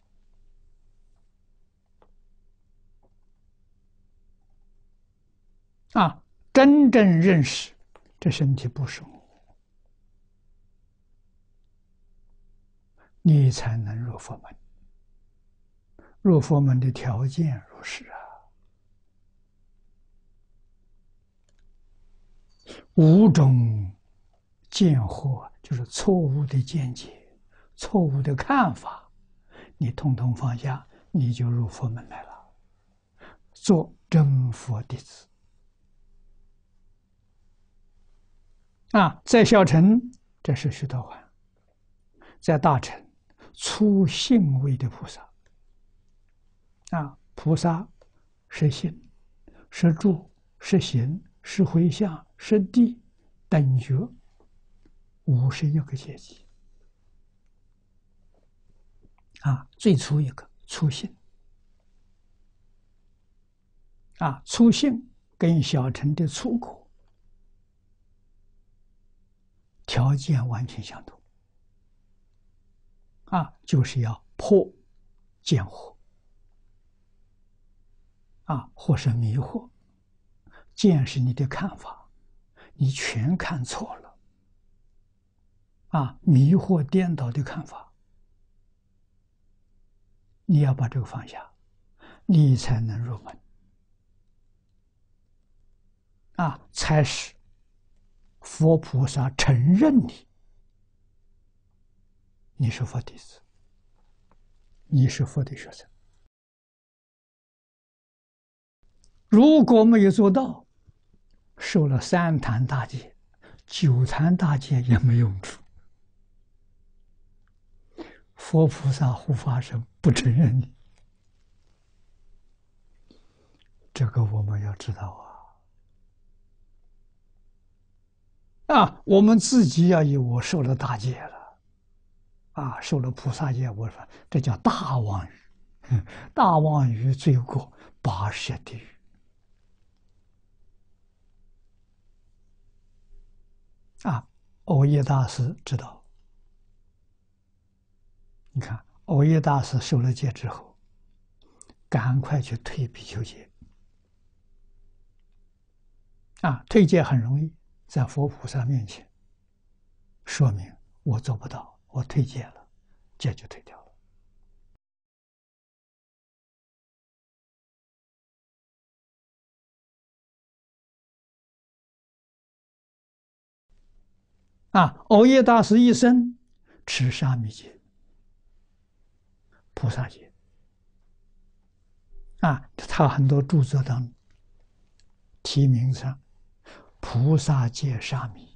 啊，真正认识这身体不是我，你才能入佛门。入佛门的条件如是啊，五种见惑就是错误的见解、错误的看法，你统统放下，你就入佛门来了，做真佛弟子。啊，在小乘这是须陀洹，在大乘初信位的菩萨。啊，菩萨是信，是住，是行，是回向，是地，等觉，五十一个阶级。啊，最初一个初信。啊，初信跟小乘的初果条件完全相同。啊，就是要破见惑。啊，或是迷惑，见是你的看法，你全看错了。啊，迷惑颠倒的看法，你要把这个放下，你才能入门。啊，才使佛菩萨承认你，你是佛弟子，你是佛的学生。如果没有做到，受了三坛大戒、九坛大戒也没用处。佛菩萨护法神不承认你，这个我们要知道啊！啊，我们自己要以我受了大戒了，啊，受了菩萨戒，我说这叫大妄语，大妄语罪过八十地狱。啊，藕益大师知道，你看藕益大师受了戒之后，赶快去退比丘戒。啊，退戒很容易，在佛菩萨面前说明我做不到，我退戒了，戒就退掉了。啊，藕益大师一生持沙弥戒、菩萨戒。啊，他很多著作当题名上菩萨戒沙弥，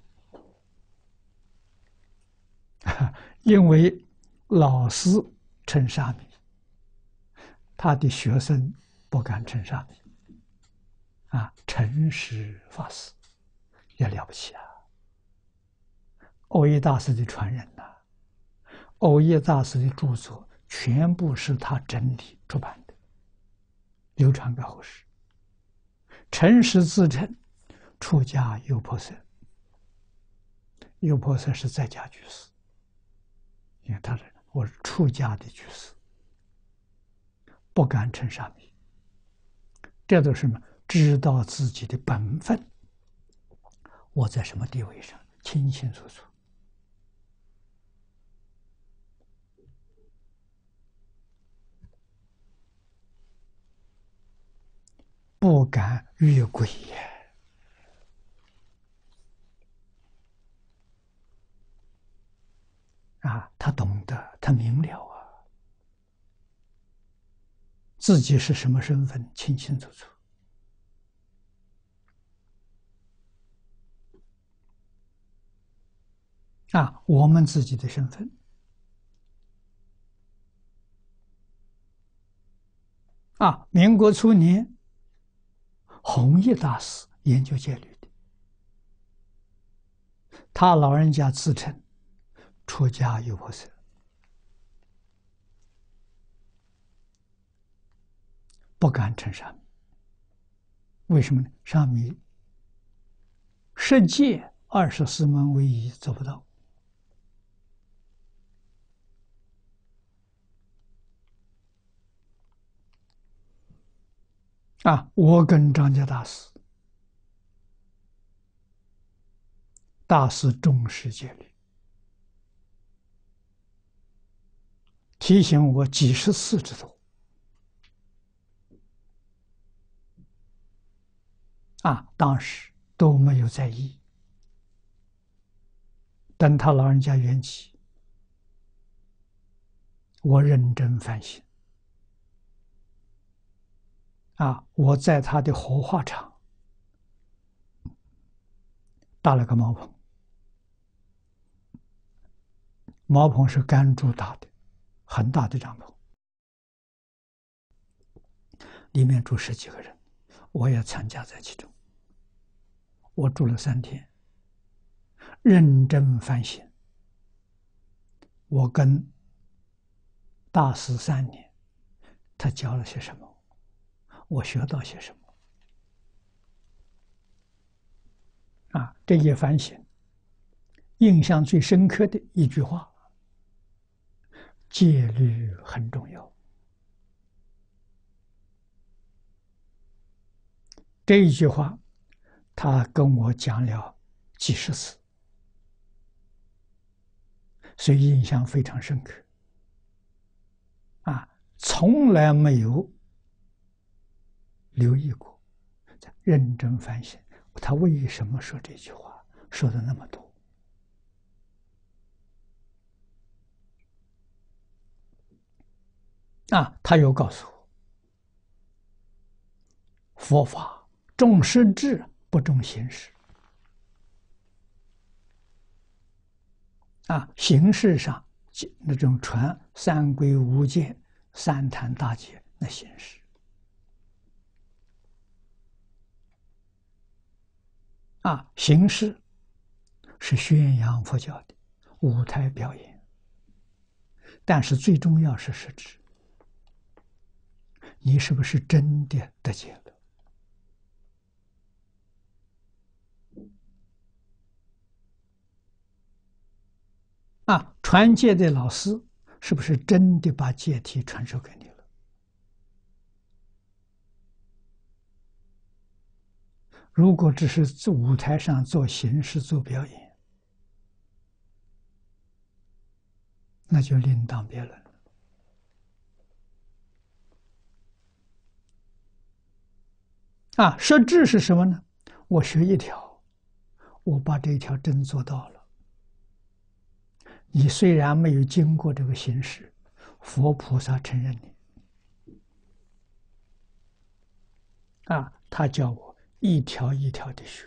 因为老师称沙弥，他的学生不敢称沙弥。啊，诚实法师也了不起啊！藕益大师的传人呐、啊，藕益大师的著作全部是他整理出版的，流传给后世。诚实自称出家优婆塞，优婆塞是在家居士，因为他是我是出家的居士，不敢称沙弥。这都是什么？知道自己的本分，我在什么地位上，清清楚楚。不敢越轨也。啊，他懂得，他明了啊，自己是什么身份，清清楚楚。啊，我们自己的身份。啊，民国初年，弘一大师研究戒律的，他老人家自称出家优婆塞， 不敢称沙弥。为什么呢？沙弥十戒二十四门唯一做不到。啊，我跟张家大师，大师重视戒律，提醒我几十次之多。啊，当时都没有在意。等他老人家圆寂，我认真反省。啊，我在他的火化场搭了个茅棚，茅棚是干竹搭的，很大的帐篷，里面住十几个人，我也参加在其中。我住了三天，认真反省。我跟大师三年，他教了些什么？我学到些什么？啊，这一反省，印象最深刻的一句话：戒律很重要。这一句话，他跟我讲了几十次，所以印象非常深刻。啊，从来没有留意过，认真反省，他为什么说这句话，说的那么多？啊，他又告诉我，佛法重实质，不重形式。啊，形式上那种传三规五戒、三坛大戒那形式。啊，形式是宣扬佛教的舞台表演，但是最重要是实质。你是不是真的得戒了？啊，传戒的老师是不是真的把戒体传授给你了？如果只是在舞台上做形式、做表演，那就另当别论了。啊，实质是什么呢？我学一条，我把这一条真做到了。你虽然没有经过这个形式，佛菩萨承认你。啊，他叫我一条一条的学。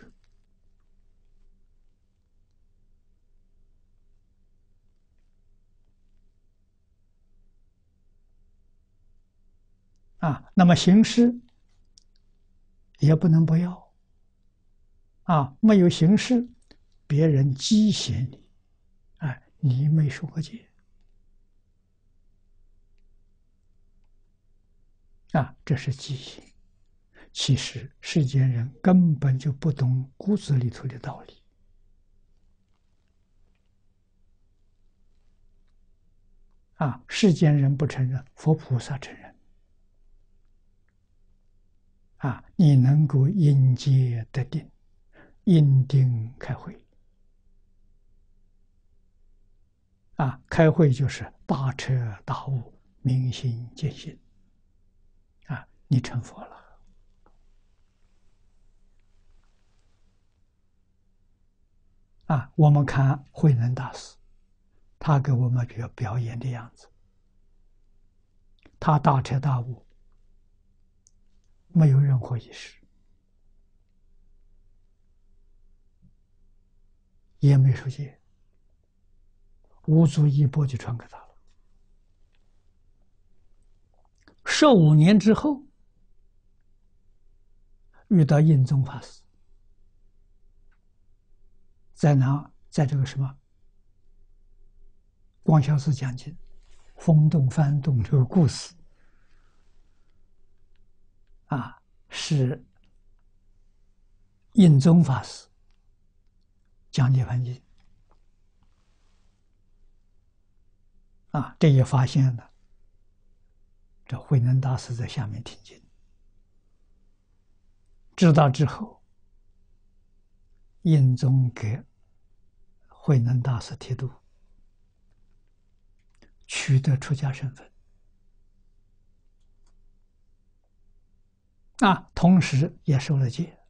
啊，那么形式也不能不要。啊，没有形式，别人讥嫌你，哎，你没受过戒。啊，这是畸形。其实世间人根本就不懂骨子里头的道理。啊，世间人不承认，佛菩萨承认。啊，你能够因戒得定，因定开会。啊，开会就是大彻大悟，明心见性。啊，你成佛了。啊，我们看慧能大师，他给我们表表演的样子，他大彻大悟，没有任何仪式，也没受戒，无足一钵就传给他了。十五年之后，遇到印宗法师，在哪？在这个什么光孝寺讲经，风动幡动这个故事。 啊，是印宗法师讲涅槃经啊，这也发现了。这慧能大师在下面听经，知道之后，印宗给慧能大师剃度，取得出家身份。啊，同时也受了戒。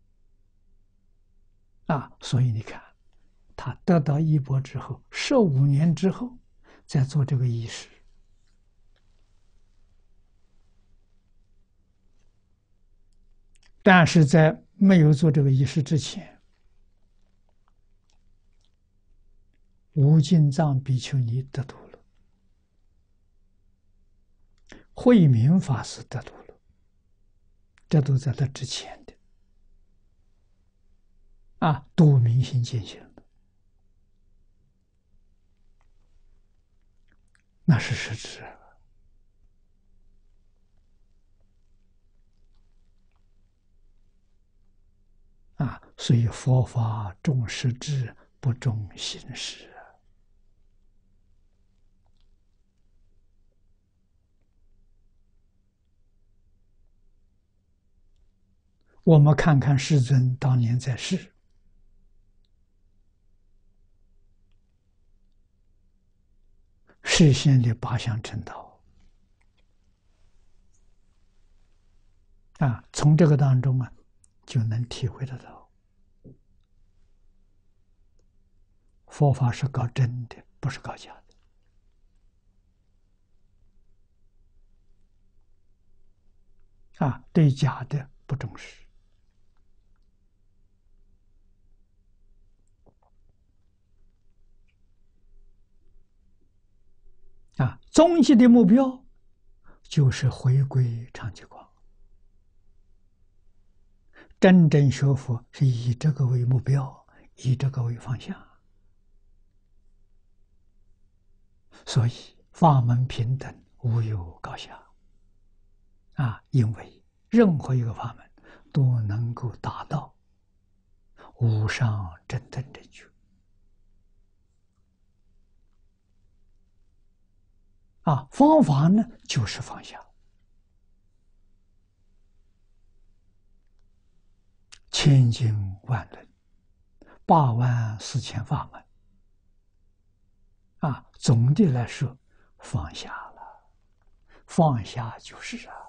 啊，所以你看，他得到衣钵之后，十五年之后，再做这个仪式。但是在没有做这个仪式之前，无尽藏比丘尼得度了，慧明法师得度了，这都在他之前的。啊，度明心见性的，那是实质。啊，所以佛法重实质，不重形式。我们看看世尊当年在世，实现的八相成道。啊，从这个当中啊，就能体会得到，佛法是搞真的，不是搞假的。啊，对假的不重视。啊，终极的目标就是回归常寂光。真正学佛是以这个为目标，以这个为方向。所以法门平等，无有高下。啊，因为任何一个法门都能够达到无上正等正觉。啊，方法呢就是放下。千经万论，八万四千法门。啊，总的来说，放下了，放下就是啊，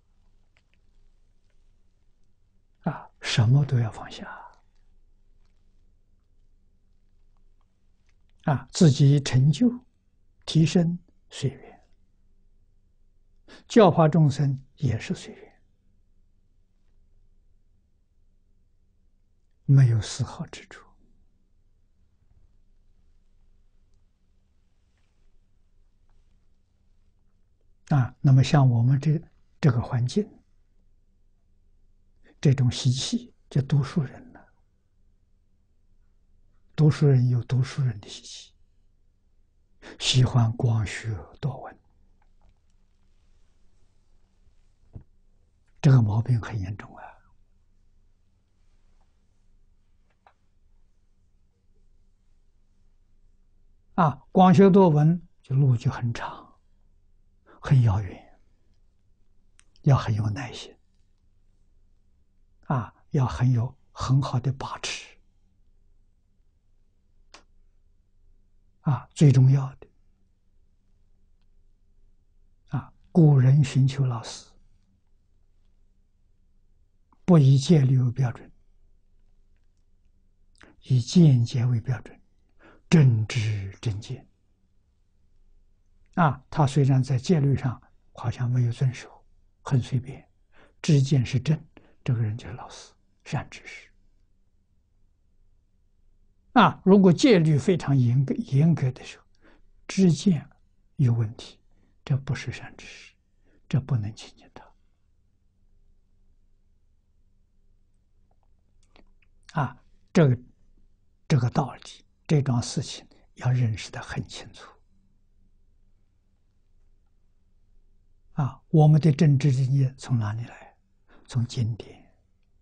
啊，什么都要放下。啊，自己成就、提升随缘，教化众生也是随缘，没有丝毫之处。啊，那么像我们这这个环境，这种习气，就读书人了。读书人有读书人的习气，喜欢光学多闻，这个毛病很严重啊！啊，光学多闻就路就很长，很遥远，要很有耐心，啊，要很有很好的把持，啊，最重要的，啊，古人寻求老师，不以戒律为标准，以见解为标准，正知正见。啊，他虽然在戒律上好像没有遵守，很随便，知见是正，这个人就是老师，善知识。啊，如果戒律非常严格严格的时候，知见有问题，这不是善知识，这不能亲近他。啊，这个这个道理，这桩事情要认识得很清楚。啊，我们的正知正见从哪里来？ 从经典，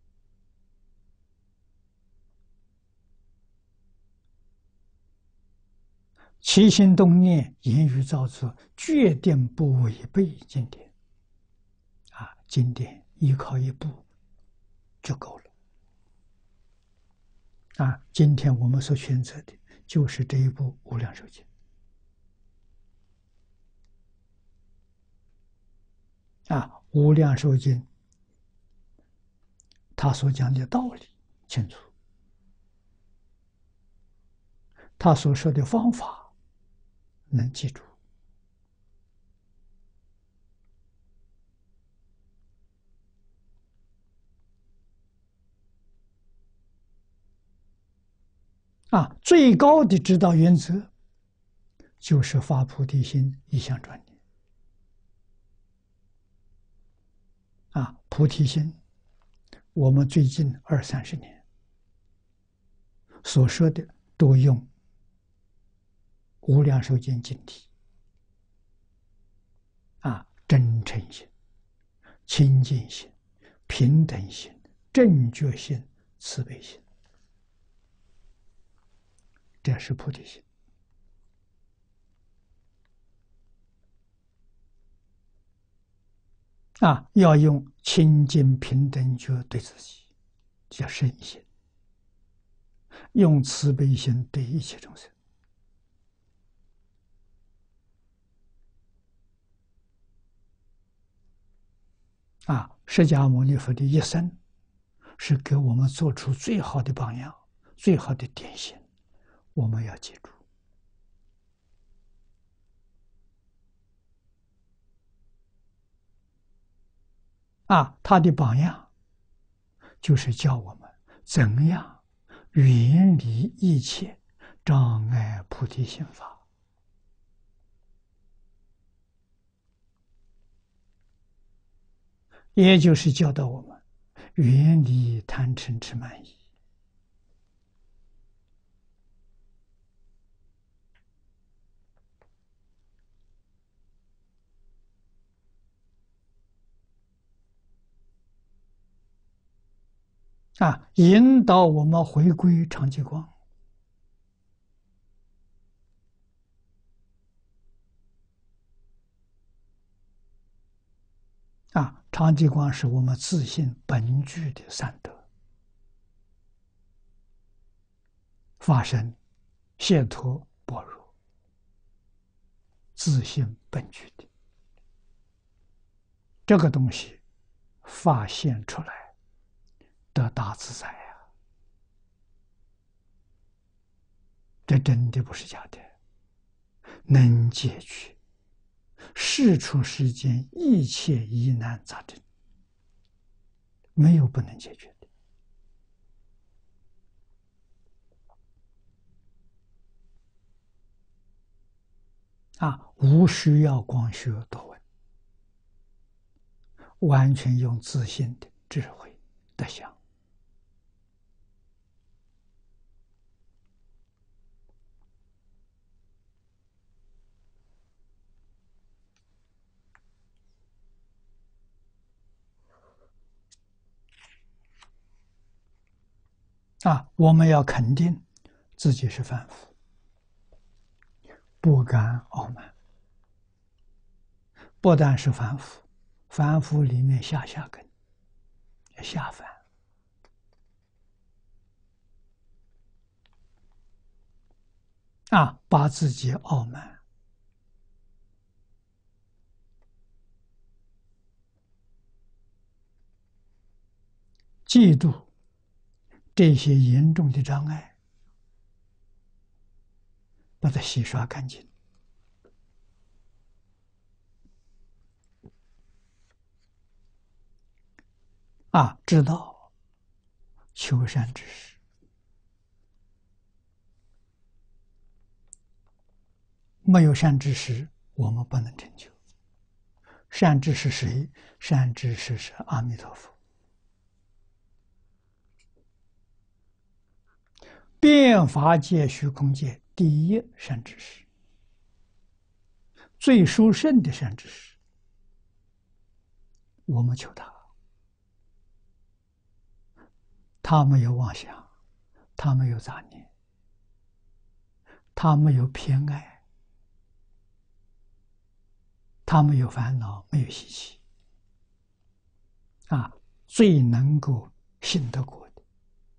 起心动念、言语造作，决定不违背经典。啊，经典依靠一部就够了。啊，今天我们所选择的就是这一部《无量寿经》。啊，《无量寿经》他所讲的道理清楚，他所说的方法能记住。啊，最高的指导原则就是发菩提心，一向专念。啊，菩提心，我们最近二三十年所说的都用《无量寿经》经题。啊，真诚心、清净心、平等心、正觉心、慈悲心，这是菩提心。啊，要用清净平等觉对自己，叫圣心；用慈悲心对一切众生。啊，释迦牟尼佛的一生是给我们做出最好的榜样、最好的典型，我们要记住。啊，他的榜样就是教我们怎样远离一切障碍菩提心法。也就是教导我们远离贪嗔痴慢疑。啊，引导我们回归常寂光。啊，常寂光是我们自性本具的善德，法身、解脱、般若，自性本具的这个东西发现出来，得大自在呀！这真的不是假的，能解决世出世间一切疑难杂症，没有不能解决的。啊，无需要光学多闻，完全用自信的智慧德相。啊，我们要肯定自己是凡夫，不敢傲慢。不但是凡夫，凡夫里面下下根，下凡。啊，把自己傲慢、嫉妒这些严重的障碍，把它洗刷干净。啊，知道求善之事，没有善知识，我们不能成就。善知识是谁？善知识是阿弥陀佛。遍法界、虚空界第一善知识，最殊胜的善知识，我们求他。 他没有妄想，他没有杂念，他没有偏爱，他没有烦恼，没有习气，啊，最能够信得过的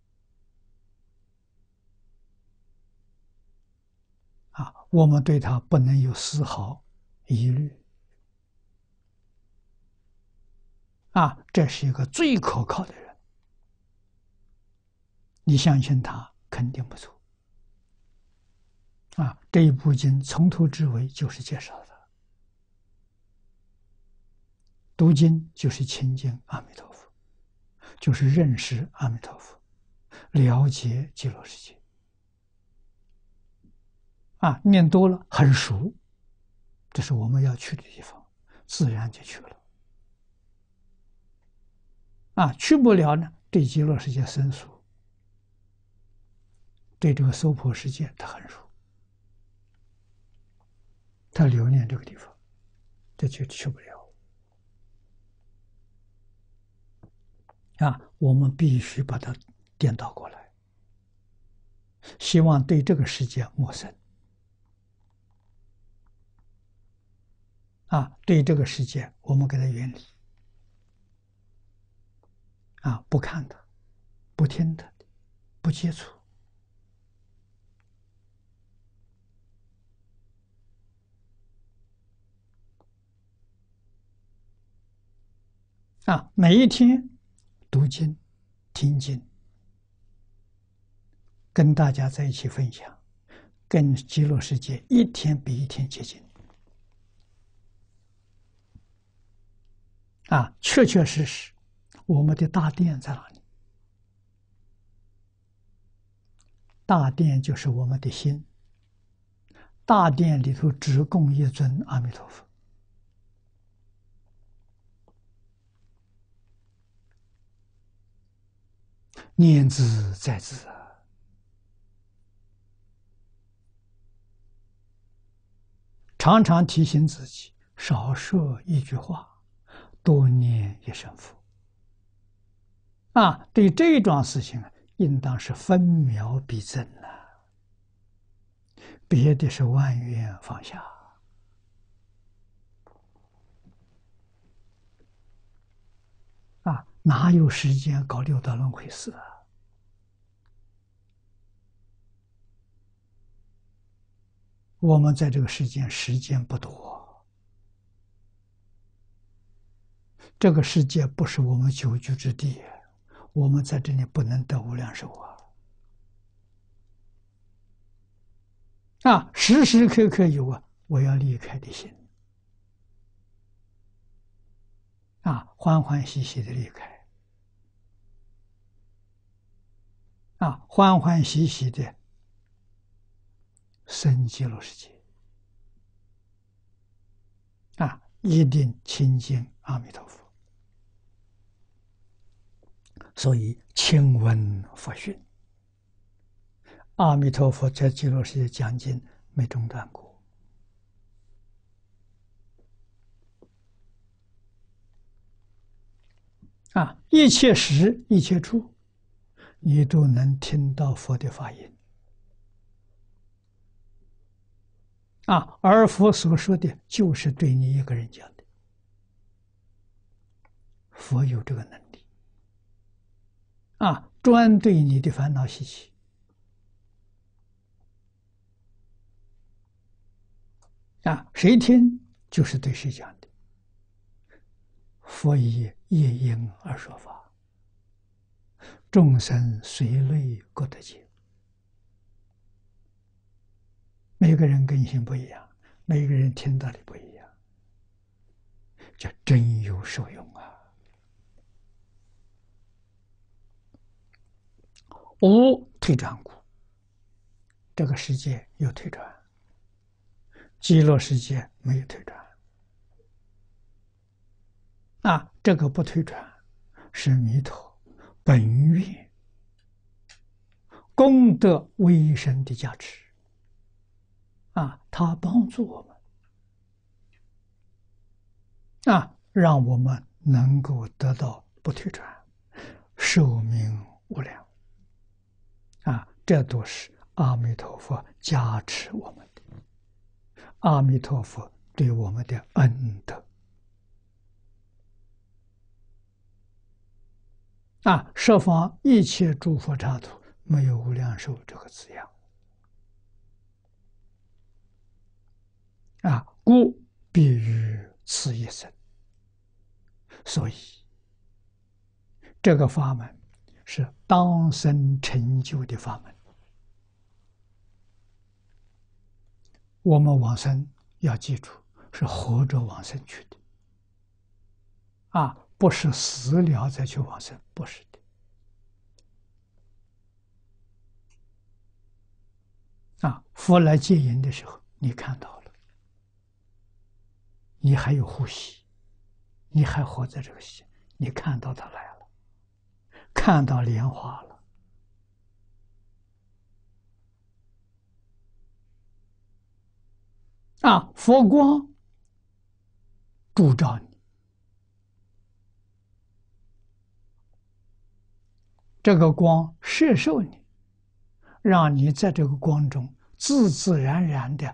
啊，我们对他不能有丝毫疑虑啊，这是一个最可靠的人，你相信他肯定不错啊。这一部经从头至尾就是介绍的，读经就是亲近阿弥陀佛，就是认识阿弥陀佛，了解极乐世界啊，念多了很熟，这是我们要去的地方，自然就去了啊。去不了呢，对极乐世界生疏，对这个娑婆世界他很熟，他留恋这个地方，这就去不了啊。我们必须把它颠倒过来，希望对这个世界陌生啊，对这个世界我们给它远离啊，不看它，不听它，不接触啊，每一天读经、听经，跟大家在一起分享，跟极乐世界一天比一天接近啊！确确实实，我们的大殿在哪里？大殿就是我们的心，大殿里头只供一尊阿弥陀佛。念兹在兹啊，常常提醒自己，少说一句话，多念一声佛啊。对这桩事情啊，应当是分秒必争了，别的是万缘放下啊，哪有时间搞六道轮回事啊？我们在这个世间时间不多，这个世界不是我们久居之地，我们在这里不能得无量寿啊！啊，时时刻刻有啊，我要离开的心啊，欢欢喜喜的离开啊，欢欢喜喜的生极乐世界啊，一定亲近阿弥陀佛。所以亲闻佛讯，阿弥陀佛在极乐世界讲经没中断过啊，一切时一切处，你都能听到佛的法音啊，而佛所说的就是对你一个人讲的，佛有这个能力啊，专对你的烦恼习气啊，谁听就是对谁讲的。佛以业因而说法，众生随类各得解。每个人根性不一样，每个人听到的不一样，叫真有受用啊！无退转故，这个世界有退转，极乐世界没有退转。啊，这个不退转，是弥陀本愿功德威神的加持啊，他帮助我们啊，让我们能够得到不退转，寿命无量。啊，这都是阿弥陀佛加持我们的，阿弥陀佛对我们的恩德。啊，十方一切诸佛刹土没有无量寿这个字样。啊，故必于此一生。所以，这个法门是当生成就的法门。我们往生要记住，是活着往生去的，啊，不是死了再去往生，不是的。啊，佛来接引的时候，你看到了，你还有呼吸，你还活在这个世界，你看到他来了，看到莲花了。啊，佛光烛照你，这个光摄受你，让你在这个光中自自然然的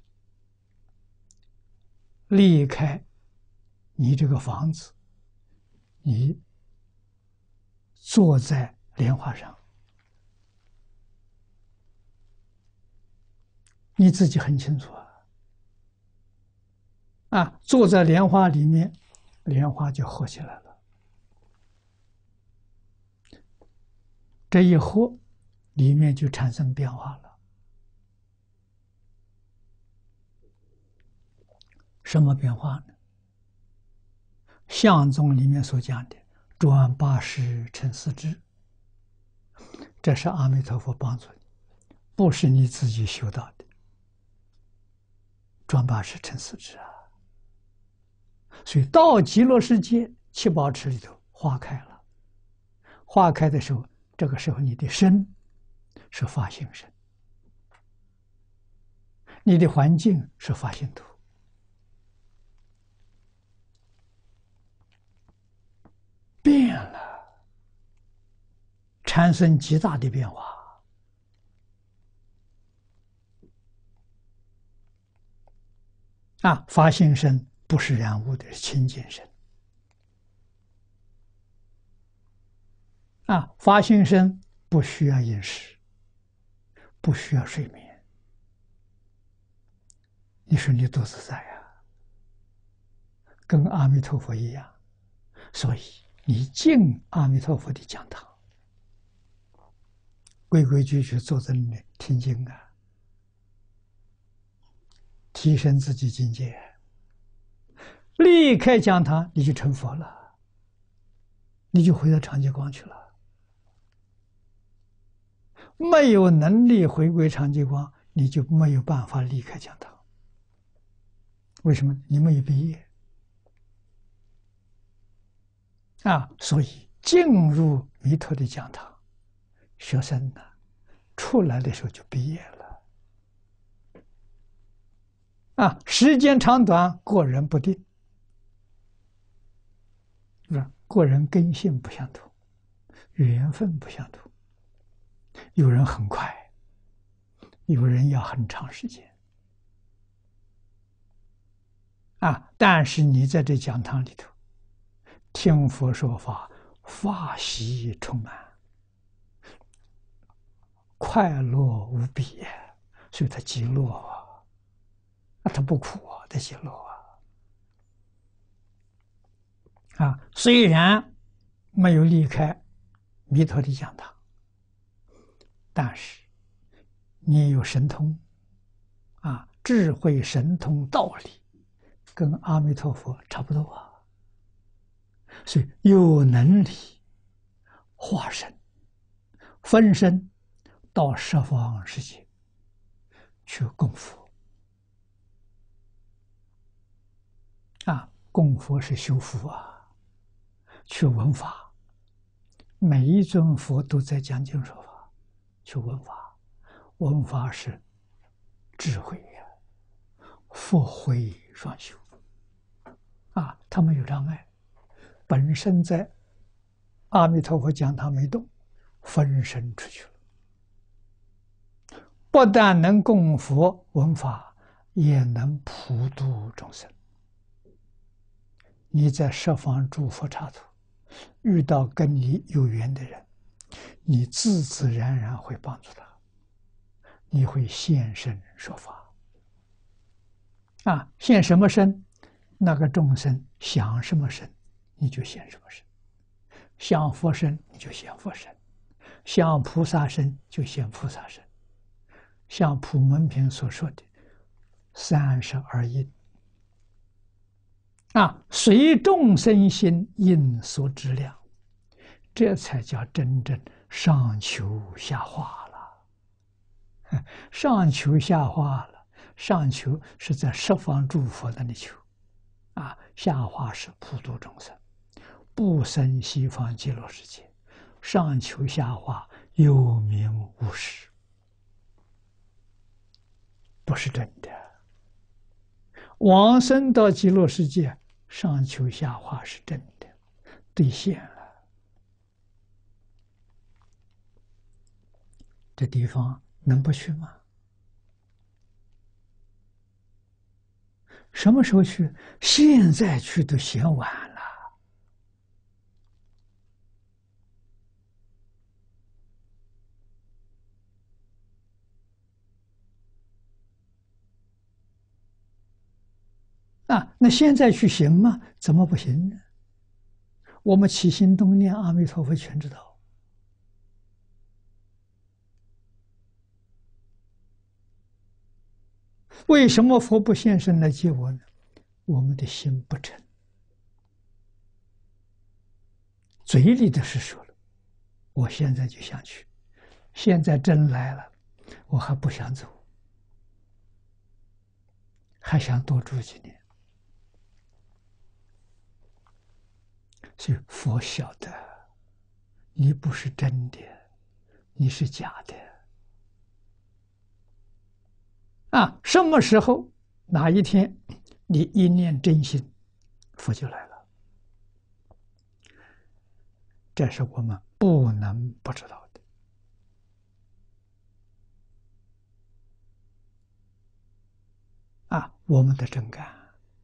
离开你这个房子，你坐在莲花上，你自己很清楚啊。啊，坐在莲花里面，莲花就合起来了。这一合，里面就产生变化了。什么变化呢？相宗里面所讲的转八识成四智，这是阿弥陀佛帮助你，不是你自己修到的。转八识成四智啊！所以到极乐世界七宝池里头，花开了。花开的时候，这个时候你的身是发心身，你的环境是发心土，变了，产生极大的变化。啊，发心身不是染污的，是清净身。啊，发心身不需要饮食，不需要睡眠。你说你多自在呀，跟阿弥陀佛一样。所以你进阿弥陀佛的讲堂，规规矩矩坐在那里听经啊，提升自己境界。离开讲堂，你就成佛了，你就回到长寂光去了。没有能力回归长寂光，你就没有办法离开讲堂。为什么？你没有毕业啊！所以进入弥陀的讲堂，学生呢，出来的时候就毕业了。啊，时间长短，个人不定，是吧？个人根性不相同，缘分不相同。有人很快，有人要很长时间。啊！但是你在这讲堂里头听佛说法，法喜充满，快乐无比，所以他极乐啊，啊，他不苦啊，他极乐啊。啊，虽然没有离开弥陀的讲堂，但是你有神通啊，智慧神通道理，跟阿弥陀佛差不多啊。所以有能力化身、分身到十方世界去供佛啊！供佛是修福啊，去闻法。每一尊佛都在讲经说法，去闻法，闻法是智慧呀、啊，佛慧双修啊，他没有障碍。本身在阿弥陀佛讲堂没动， 分身出去了。不但能供佛闻法，也能普度众生。你在十方诸佛刹土遇到跟你有缘的人，你自自然然会帮助他，你会现身说法。啊，现什么身？那个众生想什么身，你就现什么身；想佛身，你就现佛身；像菩萨身，就现菩萨身。像普门品所说的三十二应啊，随众生心应所知量，这才叫真正上求下化了。上求下化了，上求是在十方诸佛那里求，啊，下化是普度众生，不生西方极乐世界。上求下化，有名无实。不是真的，往生到极乐世界，上求下化是真的，兑现了。这地方能不去吗？什么时候去？现在去都嫌晚了。啊，那现在去行吗？怎么不行呢？我们起心动念，阿弥陀佛全知道。为什么佛不现身来接我呢？我们的心不诚，嘴里的是说了，我现在就想去，现在真来了，我还不想走，还想多住几年。所以佛晓得，你不是真的，你是假的。啊，什么时候哪一天你一念真心，佛就来了。这是我们不能不知道的。啊，我们的真感，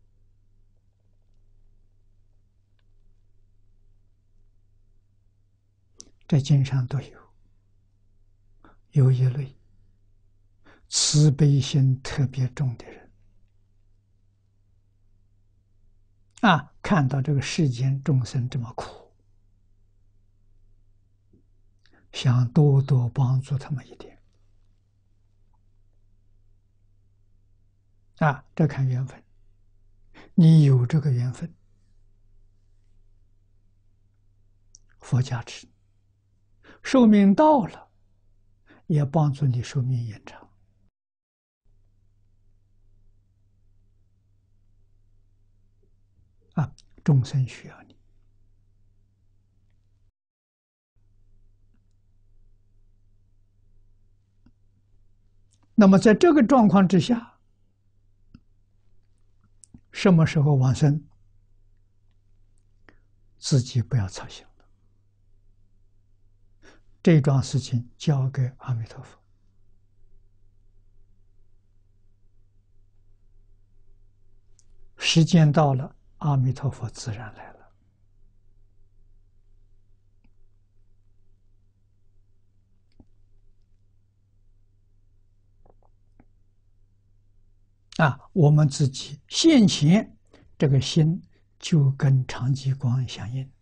在经上都有。有一类慈悲心特别重的人，啊，看到这个世间众生这么苦，想多多帮助他们一点。啊，这看缘分，你有这个缘分，佛加持，寿命到了，也帮助你寿命延长。啊，众生需要你。那么在这个状况之下，什么时候往生，自己不要操心了，这桩事情交给阿弥陀佛。时间到了，阿弥陀佛自然来了。啊，我们自己现前这个心就跟长吉光相应，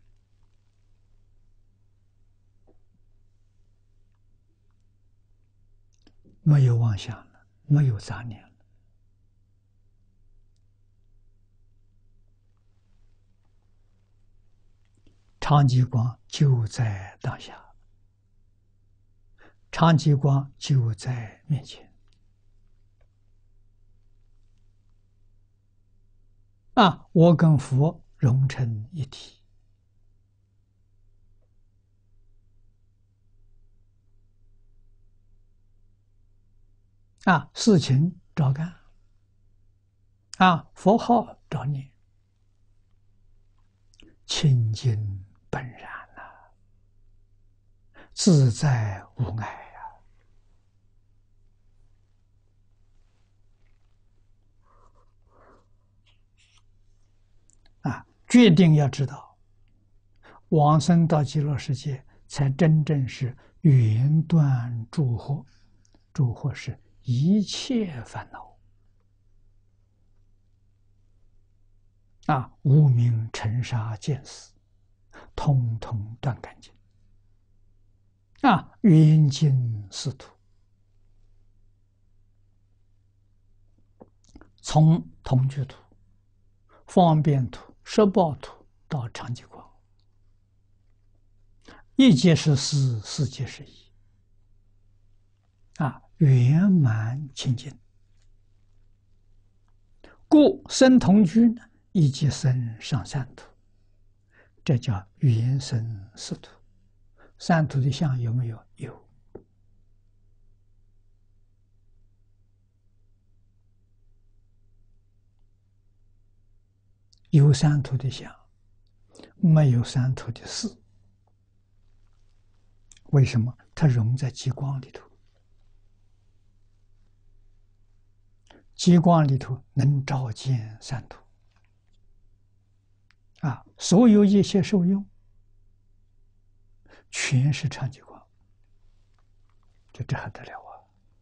没有妄想了，没有杂念了。长吉光就在当下，长吉光就在面前。啊，我跟佛融成一体。啊，事情照干。啊，佛号照念，清净本然呐、啊， 自在无碍呀！啊，决定要知道，往生到极乐世界，才真正是圆断诸惑，诸惑是一切烦恼啊，无明尘沙见死，通通断干净啊，圆净四土，从同居土、方便土、十报土到常寂光，一界是四，四界是一啊，圆满清净。故生同居呢，一即生上三土，这叫圆生四土。三土的相有没有？有。有三土的相，没有三土的事。为什么？它融在极光里头，极光里头能照见三土啊，所有一切受用，全是常寂光，这这还得了啊！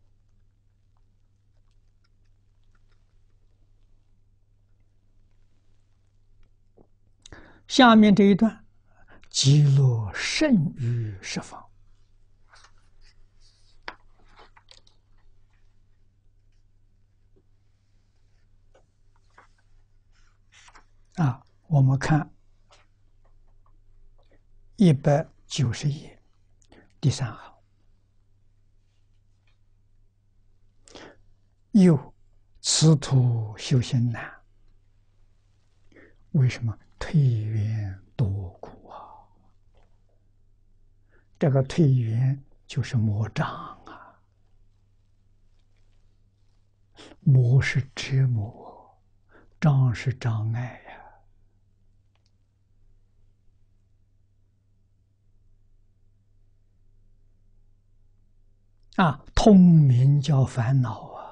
下面这一段，极乐甚于十方。啊，我们看一百九十页第三行，又此土修行难，为什么？退缘多苦啊！这个退缘就是魔障啊，魔是折磨，障是障碍呀。啊，通名叫烦恼啊。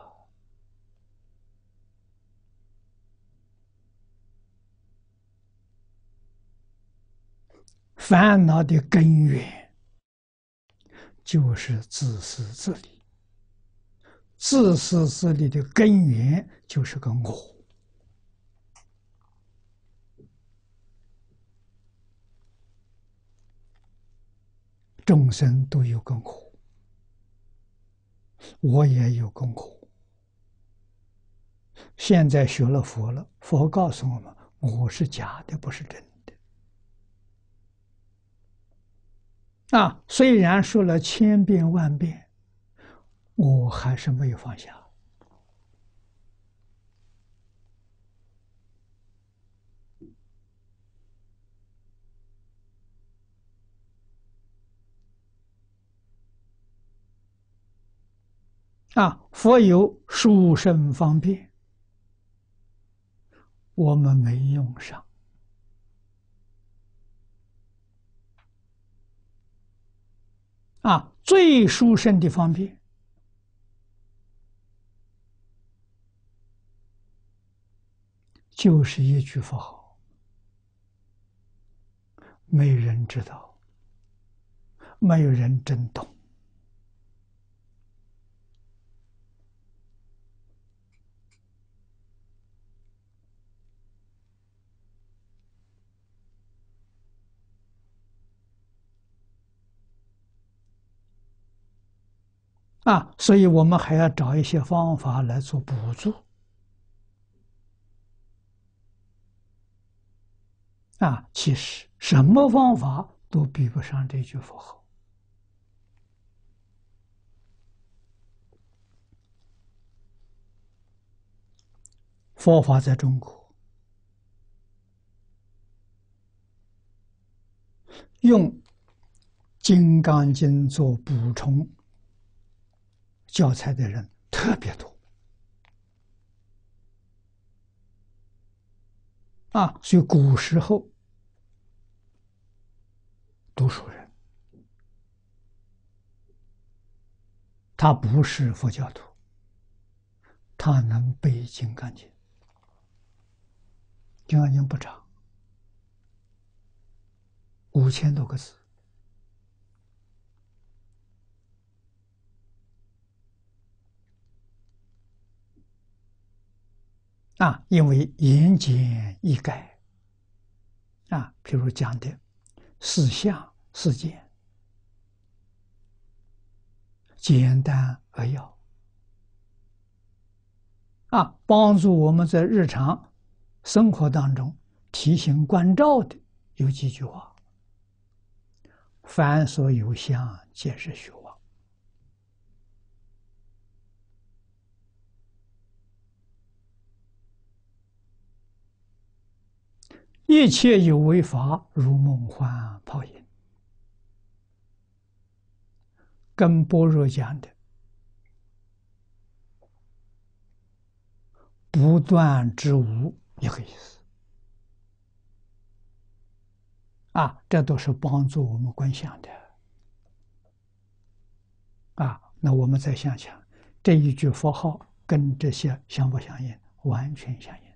烦恼的根源就是自私自利，自私自利的根源就是个我。众生都有个我，我也有个我。现在学了佛了，佛告诉我们，我是假的，不是真的。啊，虽然说了千遍万遍，我还是没有放下。啊，佛有殊胜方便，我们没用上。啊，最殊胜的方便，就是一句佛号，没人知道，没有人真懂。啊，所以我们还要找一些方法来做补助。啊，其实什么方法都比不上这句佛号。佛法在中国用《金刚经》做补充教材的人特别多。啊，所以古时候读书人他不是佛教徒，他能背《金刚经》，《金刚经》不长，五千多个字。啊，因为言简意赅。啊，譬如讲的四相四简，简单扼要。啊，帮助我们在日常生活当中提醒关照的有几句话：凡所有相，皆是虚妄。一切有为法，如梦幻泡影。跟般若讲的不断之无一个意思。啊，这都是帮助我们观想的。啊，那我们再想想，这一句佛号跟这些相不相应？完全相应。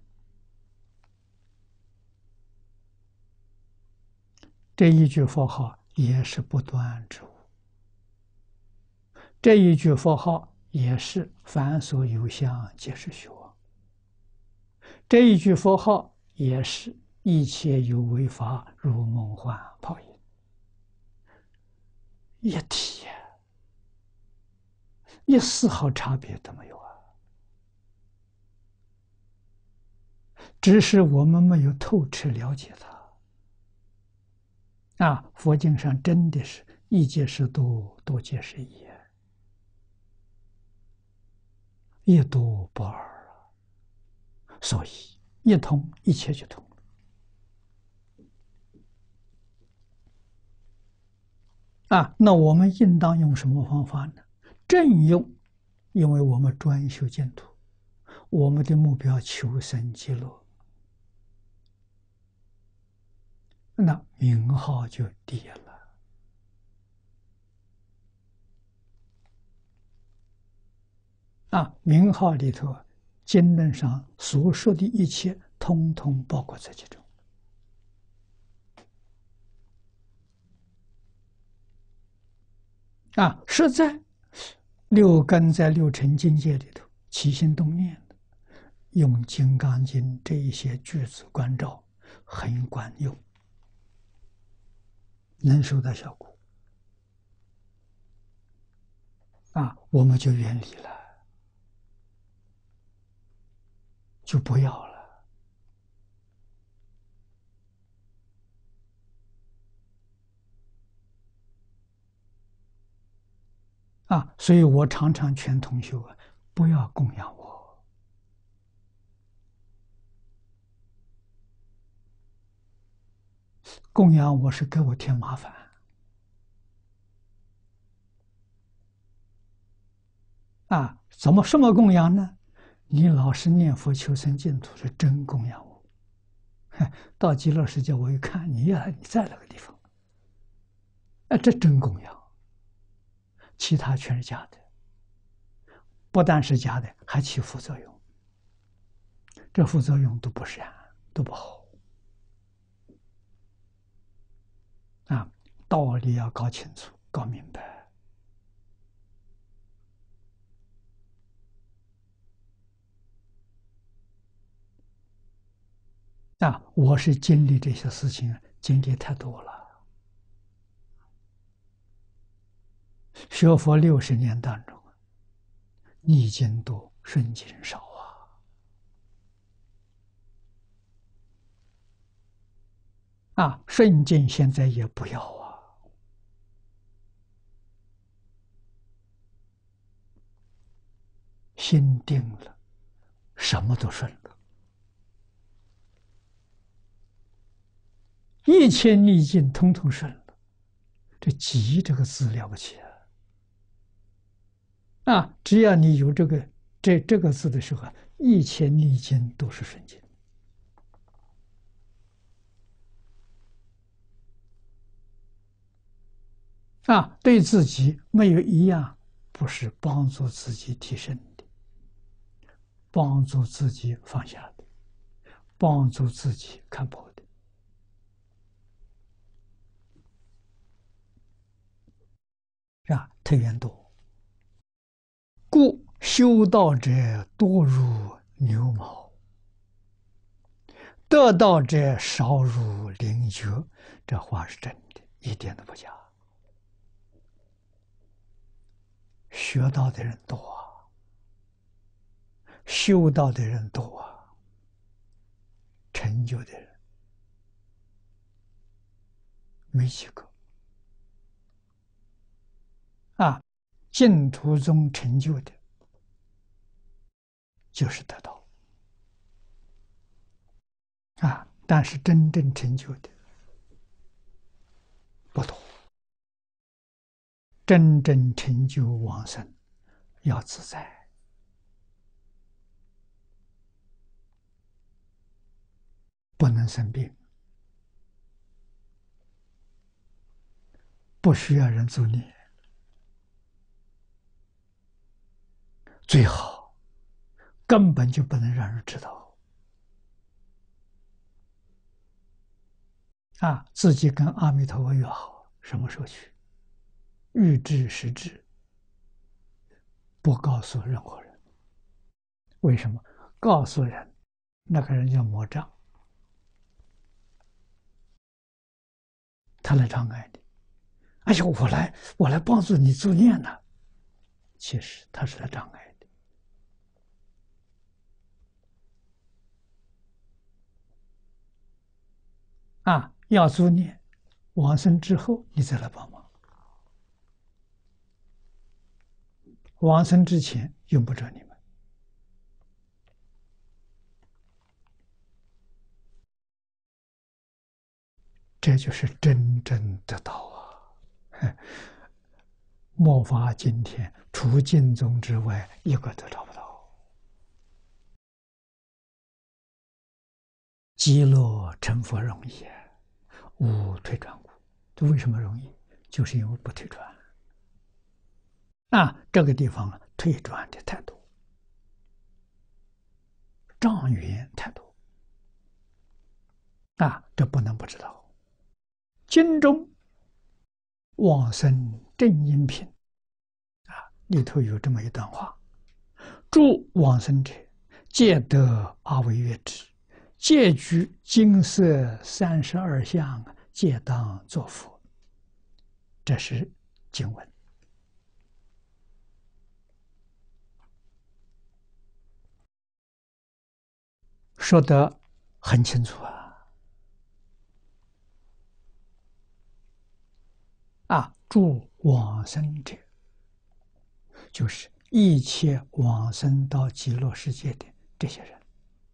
这一句佛号也是不断之无，这一句佛号也是凡所有相，皆是虚妄。这一句佛号也是一切有为法，如梦幻泡影，一体，一丝毫差别都没有啊！只是我们没有透彻了解它。啊，佛经上真的是一即是多，多即是一，一多不二啊！所以一通，一切就通。啊，那我们应当用什么方法呢？正用，因为我们专修净土，我们的目标求生极乐，那名号就低了。啊，名号里头，经论上所说的一切，通通包括在其中。啊，实在六根在六尘境界里头起心动念的，用《金刚经》这一些句子关照，很管用，能收到效果。啊，我们就远离了，就不要了。啊，所以我常常劝同学啊，不要供养我。供养我是给我添麻烦。啊，怎么什么供养呢？你老是念佛求生净土是真供养我。到极乐世界我一看，你呀，你在那个地方，啊，这真供养。其他全是假的，不但是假的，还起副作用。这副作用都不善，都不好。啊，道理要搞清楚、搞明白。啊，我是经历这些事情，经历太多了。学佛六十年当中，逆境多，顺境少啊！啊，顺境现在也不要啊！心定了，什么都顺了。一切逆境通通顺了，这急这个字了不起啊！啊，只要你有这个这这个字的时候，一切逆境都是顺境。啊，对自己没有一样不是帮助自己提升的，帮助自己放下的，帮助自己看破的。啊，特缘多，故修道者多如牛毛，得道者少如灵雀。这话是真的，一点都不假。学道的人多啊，修道的人多啊，成就的人没几个啊。净土中成就的，就是得道啊，但是真正成就的不多。真正成就往生，要自在，不能生病，不需要人助念，最好根本就不能让人知道啊！自己跟阿弥陀佛约好，什么时候去，预知时至，不告诉任何人。为什么？告诉人，那个人叫魔障，他来障碍你。哎呦，我来，我来帮助你助念呢。其实他是来障碍的。啊，要助念，往生之后你再来帮忙。往生之前用不着你们。这就是真正得道啊！末法今天，除净宗之外，一个都找不到。极乐成佛容易，无退转故。这为什么容易？就是因为不退转。啊，这个地方退转的太多，障缘太多。啊，这不能不知道。经中往生正因品啊，里头有这么一段话：诸往生者，皆得阿惟越致，皆具金色三十二相，皆当作佛。这是经文，说得很清楚啊。啊，诸往生者，就是一切往生到极乐世界的这些人。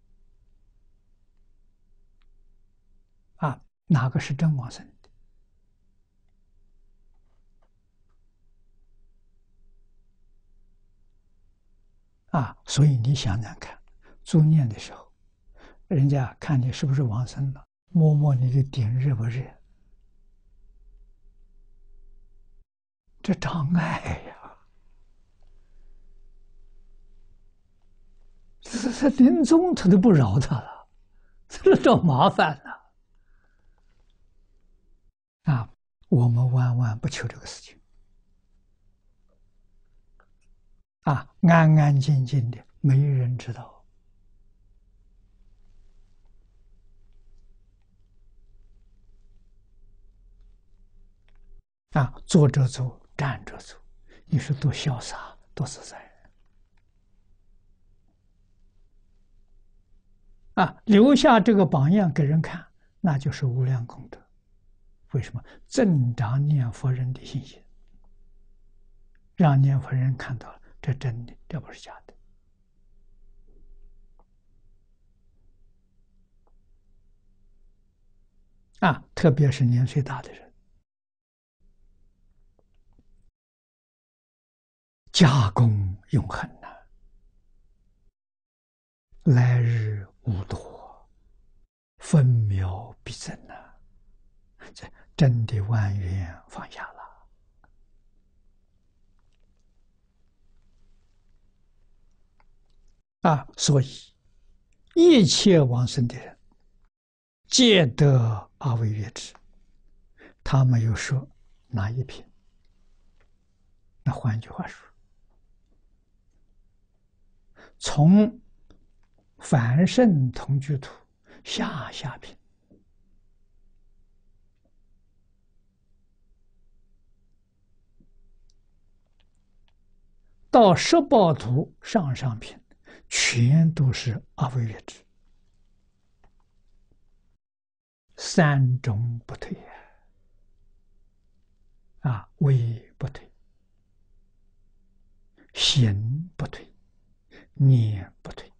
啊，哪个是真往生的？啊，所以你想想看，助念的时候，人家看你是不是往生了，摸摸你的顶热不热？这障碍呀！这这临终他都不饶他了，这找麻烦了。啊，我们万万不求这个事情。啊，安安静静的，没人知道。啊，坐着走，站着走，你说多潇洒，多自在。啊，留下这个榜样给人看，那就是无量功德。为什么？增长念佛人的信心，让念佛人看到了，这真的，这不是假的。啊，特别是年岁大的人，加功永恒呐、啊，来日无多，分秒必争呐、啊，这真的万缘放下了。 啊，所以一切往生的人，皆得阿惟越致。他没有说哪一品。那换句话说，从凡圣同居土下下品，到十报图上上品，全都是阿惟越致，三种不退啊，位不退，行不退，念不退。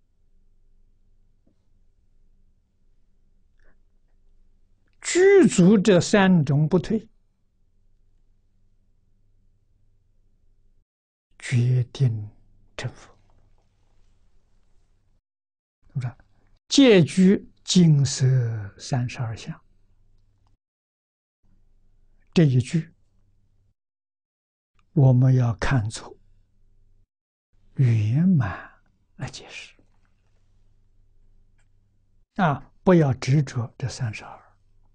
具足这三种不退，决定成佛。是不是？戒居金色三十二相，这一句我们要看作圆满来解释啊，不要执着这三十二。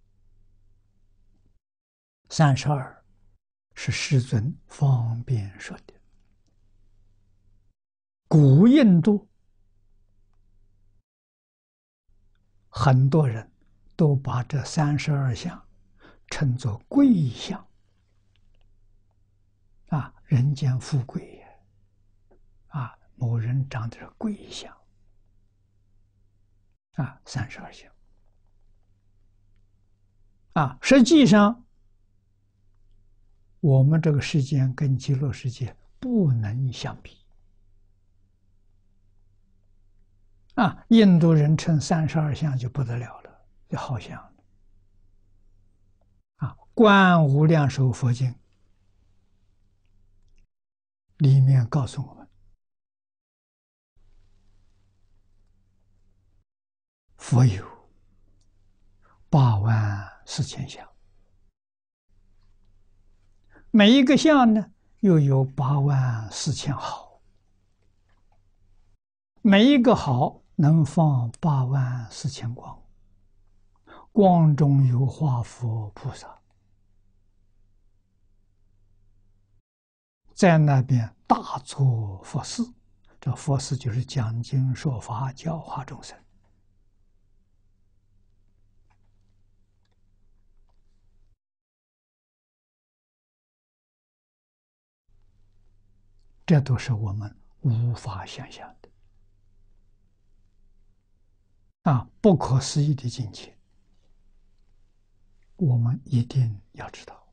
三十二是世尊方便说的。古印度很多人都把这三十二相称作贵相啊，人间富贵啊，某人长得是贵相啊，三十二相啊，实际上我们这个世间跟极乐世界不能相比啊！印度人称三十二相就不得了了，就好像啊，《观无量寿佛经》里面告诉我们，佛有八万四千相，每一个相呢又有八万四千好，每一个好能放八万四千光，光中有化佛菩萨，在那边大做佛事。这佛事就是讲经说法，教化众生。这都是我们无法想象的啊，不可思议的境界，我们一定要知道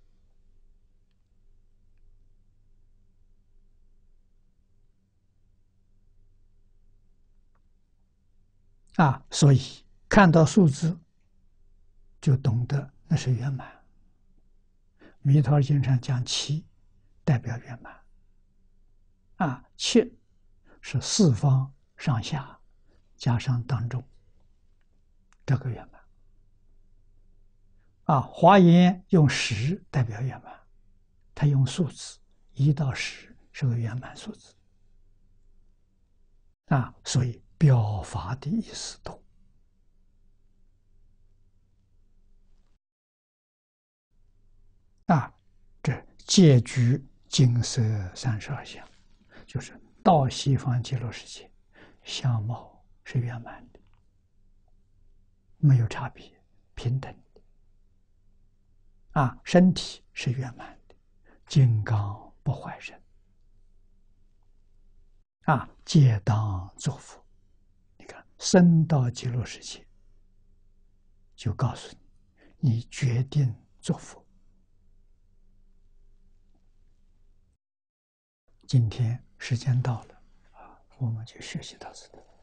啊。所以看到数字，就懂得那是圆满。弥陀经上讲七，代表圆满啊，七是四方上下加上当中，这个圆满啊。华严用十代表圆满，他用数字一到十是个圆满数字啊，所以表法的意思多啊。这戒居金色三十二相，就是到西方极乐世界，相貌是圆满的，没有差别，平等的啊，身体是圆满的，金刚不坏身啊，皆当作佛。你看，生到极乐世界，就告诉你，你决定做佛。今天时间到了啊，我们就学习到此。